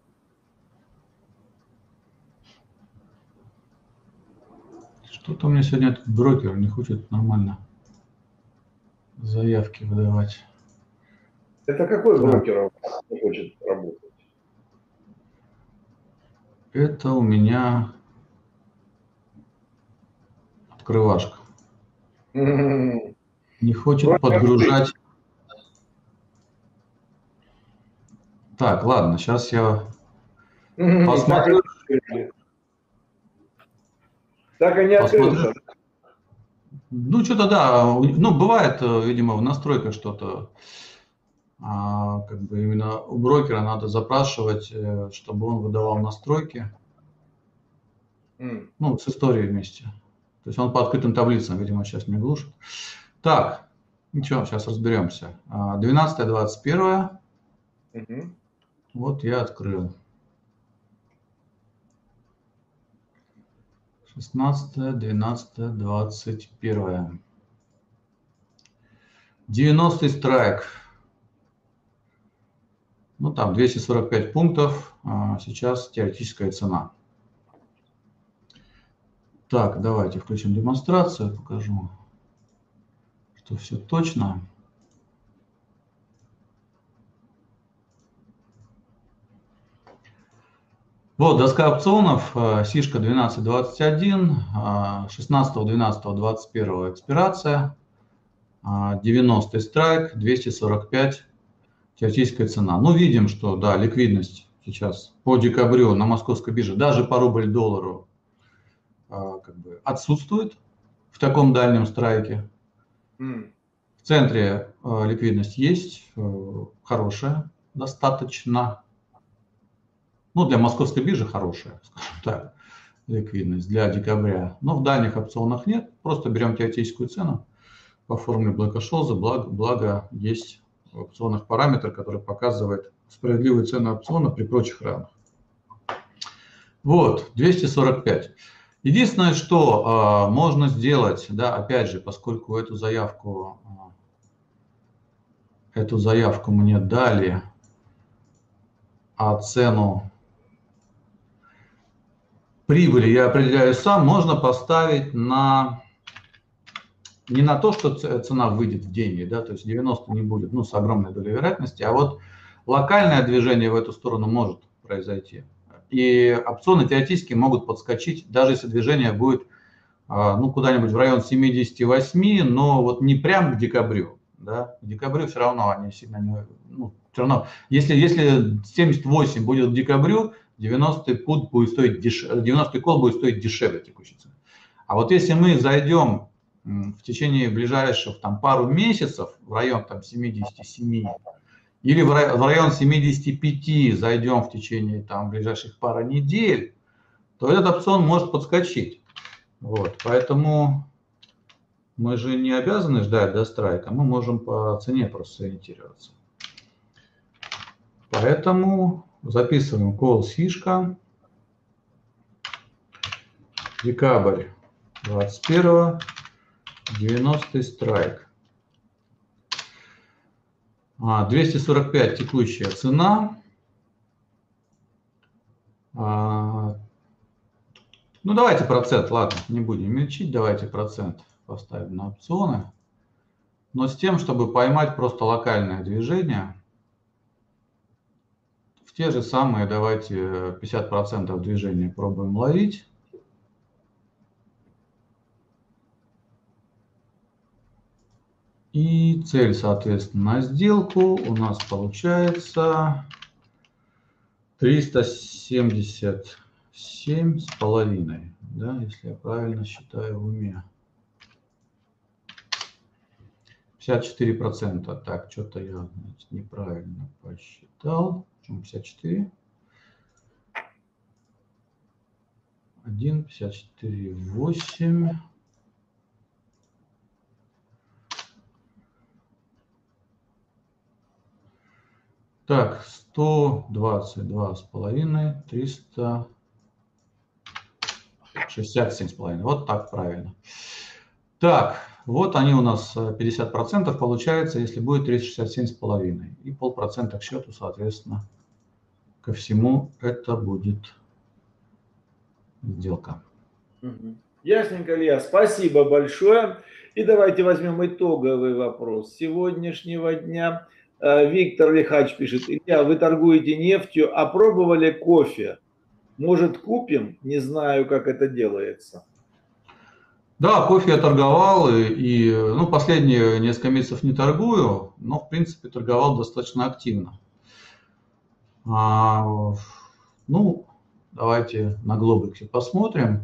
Что-то у меня сегодня этот брокер не хочет нормально заявки выдавать. Это какой да. брокер не хочет работать? Это у меня открывашка. Mm-hmm. Не хочет брокер подгружать. Ты. Так, ладно, сейчас я mm-hmm. посмотрю. Так и не открылся. Ну, что-то да, ну, бывает, видимо, в настройках что-то, а, как бы именно у брокера надо запрашивать, чтобы он выдавал настройки, mm. ну, с историей вместе. То есть он по открытым таблицам, видимо, сейчас не глушит. Так, ничего, сейчас разберемся. двенадцатое, двадцать первое, mm-hmm. вот я открыл. шестнадцатое, двенадцатое, двадцать первое. девяностый страйк. Ну, там двести сорок пять пунктов. А сейчас теоретическая цена. Так, давайте включим демонстрацию. Покажу, что все точно. Вот, доска опционов, сишка двенадцать двадцать один, шестнадцатое, двенадцатое, двадцать первое экспирация, девяностый страйк, двести сорок пять теоретическая цена. Ну, видим, что, да, ликвидность сейчас по декабрю на московской бирже, даже по рубль-доллару, как бы отсутствует в таком дальнем страйке. Mm. В центре э, ликвидность есть, э, хорошая, достаточно. Ну, для московской биржи хорошая, скажем так, ликвидность для декабря. Но в дальних опционах нет. Просто берем теоретическую цену по формуле Блэка-Шолза, благо, благо есть в опционах параметр, который показывает справедливую цену опциона при прочих равных. Вот, двести сорок пять. Единственное, что э, можно сделать, да, опять же, поскольку эту заявку, э, эту заявку мне дали, а цену прибыли я определяю сам, можно поставить на не на то, что цена выйдет в деньги, да, то есть девяносто не будет, ну, с огромной долей вероятности, а вот локальное движение в эту сторону может произойти. И опционы теоретически могут подскочить, даже если движение будет, ну, куда-нибудь в район семидесяти восьми, но вот не прям к декабрю, да, к декабрю все равно они сильно не, ну, все равно, если, если семьдесят восемь будет к декабрю, девяностый пут будет стоить дешевле, девяностый кол будет стоить дешевле текущей цены. А вот если мы зайдем в течение ближайших там пару месяцев в район там семидесяти семи или в район семидесяти пяти зайдем в течение там ближайших пары недель, то этот опцион может подскочить. Вот, поэтому мы же не обязаны ждать до страйка, мы можем по цене просто сориентироваться. Поэтому записываем call фишка, декабрь двадцать первого, девяностый страйк. двести сорок пять текущая цена. Ну, давайте процент, ладно, не будем мельчить, давайте процент поставим на опционы. Но с тем, чтобы поймать просто локальное движение, в те же самые, давайте пятьдесят процентов движения пробуем ловить. И цель, соответственно, на сделку у нас получается триста семьдесят семь с половиной, да, если я правильно считаю в уме. пятьдесят четыре процента. Так, что-то я, значит, неправильно посчитал. Почему пятьдесят четыре? один, пятьдесят четыре, восемь. Так, сто двадцать два с половиной, триста шестьдесят семь с половиной. Вот так правильно. Так, вот они у нас пятьдесят процентов получается, если будет триста шестьдесят семь с половиной. И полпроцента к счету, соответственно, ко всему это будет сделка. Ясненько, Илья, спасибо большое. И давайте возьмем итоговый вопрос сегодняшнего дня. Виктор Лихач пишет: Илья, вы торгуете нефтью, а пробовали кофе? Может, купим? Не знаю, как это делается. Да, кофе я торговал, и, и ну, последние несколько месяцев не торгую, но, в принципе, торговал достаточно активно. А, ну, давайте на Глобексе посмотрим.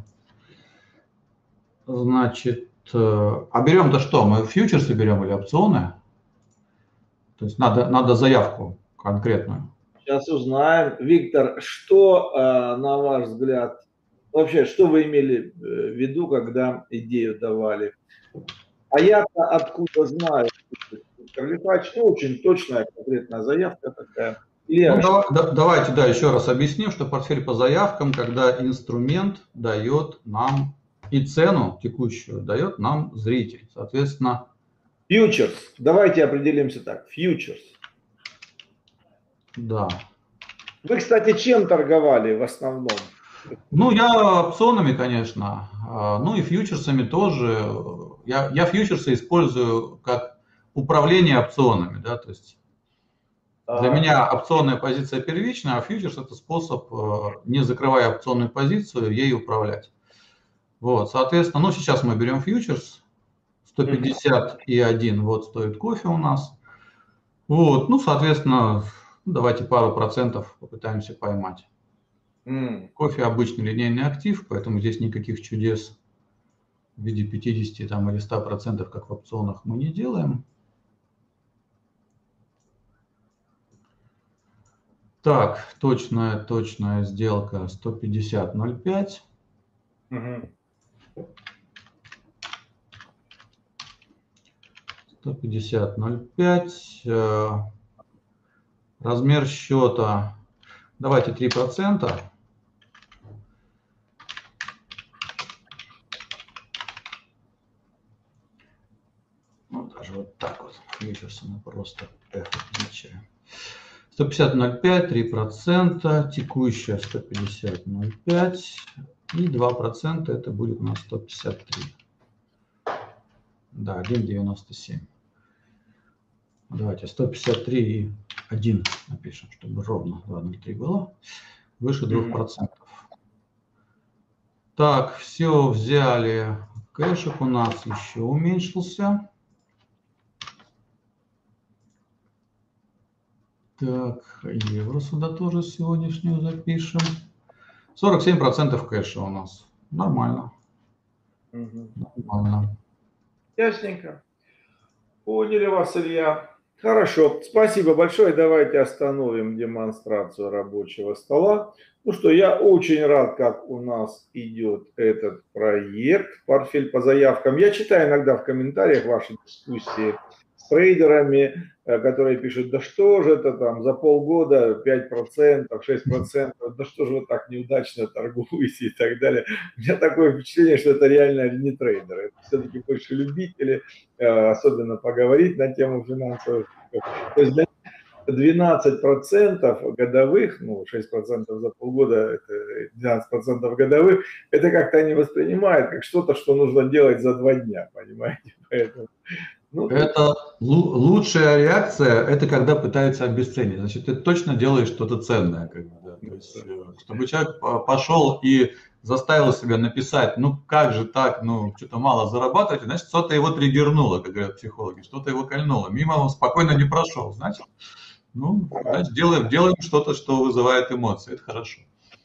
Значит, а берем-то что? Мы фьючерсы берем или опционы? То есть надо, надо заявку конкретную. Сейчас узнаем. Виктор, что, на ваш взгляд, вообще, что вы имели в виду, когда идею давали? А я-то откуда знаю? Виктор Лихач, ну, очень точная, конкретная заявка такая. Илья, ну, что... да, давайте, да, еще раз объясним, что портфель по заявкам, когда инструмент дает нам и цену текущую, дает нам зритель. Соответственно, фьючерс. Давайте определимся так. Фьючерс. Да. Вы, кстати, чем торговали в основном? Ну, я опционами, конечно. Ну и фьючерсами тоже. Я, я фьючерсы использую как управление опционами, да, то есть для а... меня опционная позиция первичная, а фьючерс это способ, не закрывая опционную позицию, ей управлять. Вот, соответственно, ну сейчас мы берем фьючерс. сто пятьдесят и один вот стоит кофе у нас. Вот, ну, соответственно, давайте пару процентов попытаемся поймать. Mm. Кофе обычный линейный актив, поэтому здесь никаких чудес в виде пятидесяти там, или ста процентов, как в опционах, мы не делаем. Так, точная, точная сделка сто пятьдесят ноль пять. Угу. сто пятьдесят ноль пять. Размер счета, давайте три процента. Ну, даже вот так вот. Фьючерсы мы просто F отмечаем. сто пятьдесят ноль пять, три процента, текущая сто пятьдесят ноль пять и два процента это будет у нас сто пятьдесят три. Да, один девяносто семь. Давайте сто пятьдесят три и один напишем, чтобы ровно два ноль три было. Выше двух процентов. Так, все взяли. Кэшек у нас еще уменьшился. Так, евро сюда тоже сегодняшнюю запишем. сорок семь процентов кэша у нас. Нормально. Угу. Нормально. Ясненько. Поняли вас, Илья. Хорошо, спасибо большое. Давайте остановим демонстрацию рабочего стола. Ну что, я очень рад, как у нас идет этот проект, портфель по заявкам. Я читаю иногда в комментариях ваши дискуссии с трейдерами, которые пишут, да что же это там за полгода пять процентов, шесть процентов, да что же вы так неудачно торгуете и так далее. У меня такое впечатление, что это реально не трейдеры, это все-таки больше любители, особенно поговорить на тему финансовых. То есть для двенадцать процентов годовых, ну шесть процентов за полгода, это двенадцать процентов годовых, это как-то они воспринимают как что-то, что нужно делать за два дня, понимаете? Поэтому... Ну, это лучшая реакция, это когда пытаются обесценить. Значит, ты точно делаешь что-то ценное. Как бы, да. То есть, чтобы человек пошел и заставил себя написать, ну как же так, ну что-то мало зарабатывать, значит, что-то его триггернуло, как говорят психологи, что-то его кольнуло. Мимо он спокойно не прошел, значит, ну, значит делаем, делаем что-то, что вызывает эмоции, это хорошо.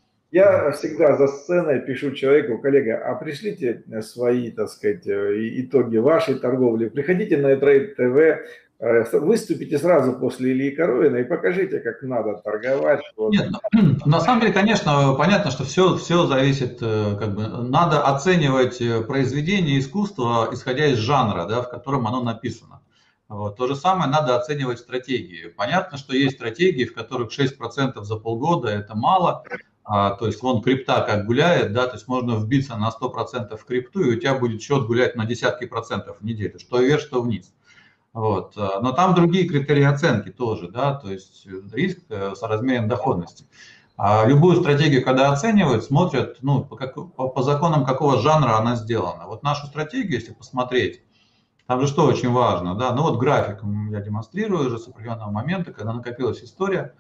Я всегда за сценой пишу человеку, коллега, а пришлите свои, так сказать, итоги вашей торговли, приходите на Трейд ТВ, выступите сразу после Ильи Коровина и покажите, как надо торговать. Нет, на самом деле, конечно, понятно, что все, все зависит, как бы, надо оценивать произведение искусства, исходя из жанра, да, в котором оно написано. Вот. То же самое надо оценивать стратегии. Понятно, что есть стратегии, в которых шесть процентов за полгода это мало. А, то есть вон крипта как гуляет, да, то есть можно вбиться на сто процентов в крипту, и у тебя будет счет гулять на десятки процентов в неделю, что вверх, что вниз. Вот. Но там другие критерии оценки тоже, да, то есть риск соразмерен доходности. А любую стратегию, когда оценивают, смотрят, ну, по, как, по, по законам какого жанра она сделана. Вот нашу стратегию, если посмотреть, там же что очень важно, да, ну вот график я демонстрирую уже с определенного момента, когда накопилась история.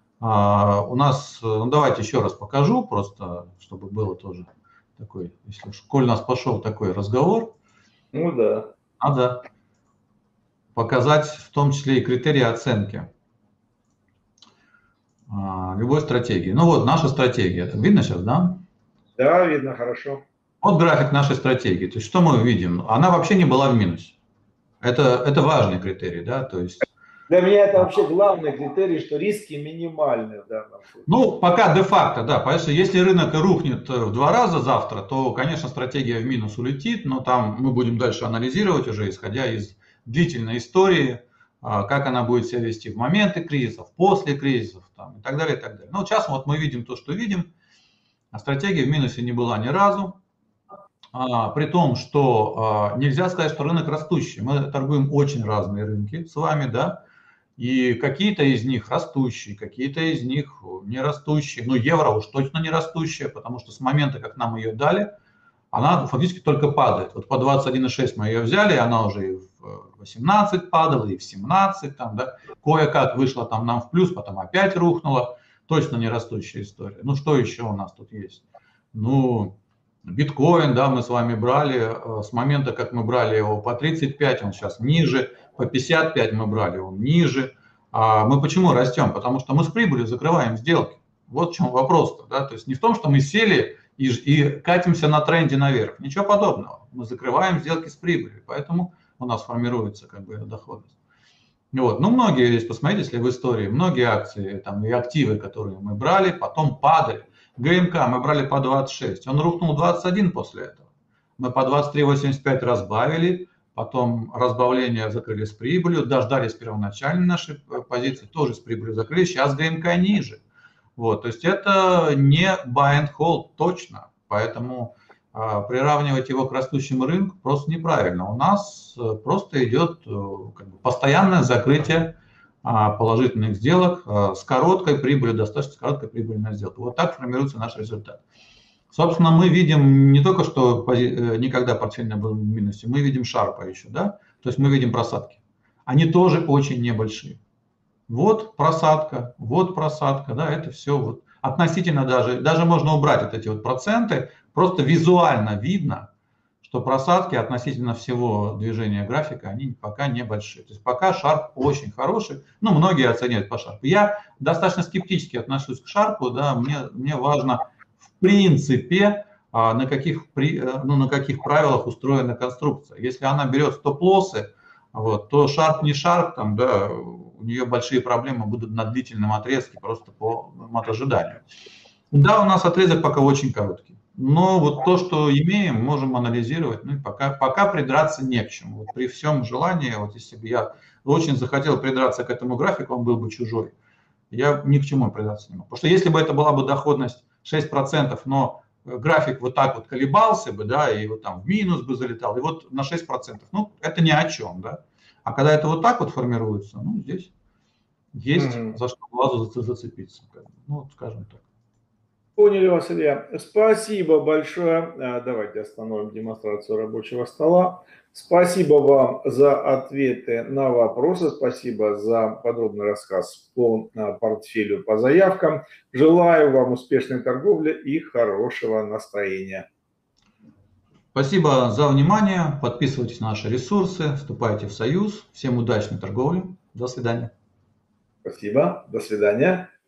Uh, у нас, ну давайте еще раз покажу, просто чтобы было тоже такой, если уж коль у нас пошел такой разговор, ну да, надо показать в том числе и критерии оценки uh, любой стратегии. Ну вот наша стратегия, это видно сейчас, да? Да, видно, хорошо. Вот график нашей стратегии, то есть что мы видим? Она вообще не была в минусе. Это, это важный критерий, да, то есть... Для меня это вообще главный критерий, что риски минимальны в данном случае. Ну, пока де-факто, да. Поэтому если рынок рухнет в два раза завтра, то, конечно, стратегия в минус улетит, но там мы будем дальше анализировать уже, исходя из длительной истории, как она будет себя вести в моменты кризисов, после кризисов там, и так далее, и так далее. Ну, сейчас вот мы видим то, что видим. А стратегия в минусе не была ни разу. А, при том, что а, нельзя сказать, что рынок растущий. Мы торгуем очень разные рынки с вами, да. И какие-то из них растущие, какие-то из них не растущие. Ну, евро уж точно не растущая, потому что с момента, как нам ее дали, она фактически только падает. Вот по двадцать один и шесть мы ее взяли, она уже и в восемнадцать падала, и в семнадцать, там, да, кое-как вышла там нам в плюс, потом опять рухнула. Точно не растущая история. Ну, что еще у нас тут есть? Ну, биткоин, да, мы с вами брали, с момента, как мы брали его по тридцать пять, он сейчас ниже. По пятьдесят пять мы брали, он ниже. А мы почему растем? Потому что мы с прибылью закрываем сделки. Вот в чем вопрос-то. Да? То есть не в том, что мы сели и, и катимся на тренде наверх. Ничего подобного. Мы закрываем сделки с прибылью. Поэтому у нас формируется как бы доходность. Вот. Ну, многие, здесь посмотрите, если в истории, многие акции там, и активы, которые мы брали, потом падали. ГМК мы брали по двадцать шесть, он рухнул двадцать один после этого. Мы по двадцать три восемьдесят пять разбавили, потом разбавление закрыли с прибылью, дождались первоначальной нашей позиции, тоже с прибылью закрыли, сейчас ГМК ниже. Вот, то есть это не buy and hold точно, поэтому а, приравнивать его к растущему рынку просто неправильно. У нас просто идет как бы, постоянное закрытие а, положительных сделок а, с короткой прибылью, достаточно короткой прибылью на сделку. Вот так формируется наш результат. Собственно, мы видим не только, что никогда портфель не был в минусе, мы видим шарпа еще, да, то есть мы видим просадки. Они тоже очень небольшие. Вот просадка, вот просадка, да, это все вот относительно даже, даже можно убрать вот эти вот проценты, просто визуально видно, что просадки относительно всего движения графика, они пока небольшие. То есть пока шарп очень хороший, ну, многие оценивают по шарпу. Я достаточно скептически отношусь к шарпу, да, мне, мне важно в принципе, на каких, ну, на каких правилах устроена конструкция. Если она берет стоп-лоссы, вот, то шарп не шарп, там, да, у нее большие проблемы будут на длительном отрезке просто по ожиданию. Да, у нас отрезок пока очень короткий, но вот то, что имеем, можем анализировать, ну и пока, пока придраться не к чему. Вот при всем желании, вот если бы я очень захотел придраться к этому графику, он был бы чужой, я ни к чему придраться не мог. Потому что если бы это была бы доходность шесть процентов, но график вот так вот колебался бы, да, и вот там в минус бы залетал, и вот на шесть процентов, ну, это ни о чем, да. А когда это вот так вот формируется, ну, здесь есть mm-hmm. за что глазу зацепиться, ну, вот скажем так. Поняли вас, Илья. Спасибо большое. Давайте остановим демонстрацию рабочего стола. Спасибо вам за ответы на вопросы. Спасибо за подробный рассказ по портфелю, по заявкам. Желаю вам успешной торговли и хорошего настроения. Спасибо за внимание. Подписывайтесь на наши ресурсы, вступайте в союз. Всем удачной торговли. До свидания. Спасибо. До свидания.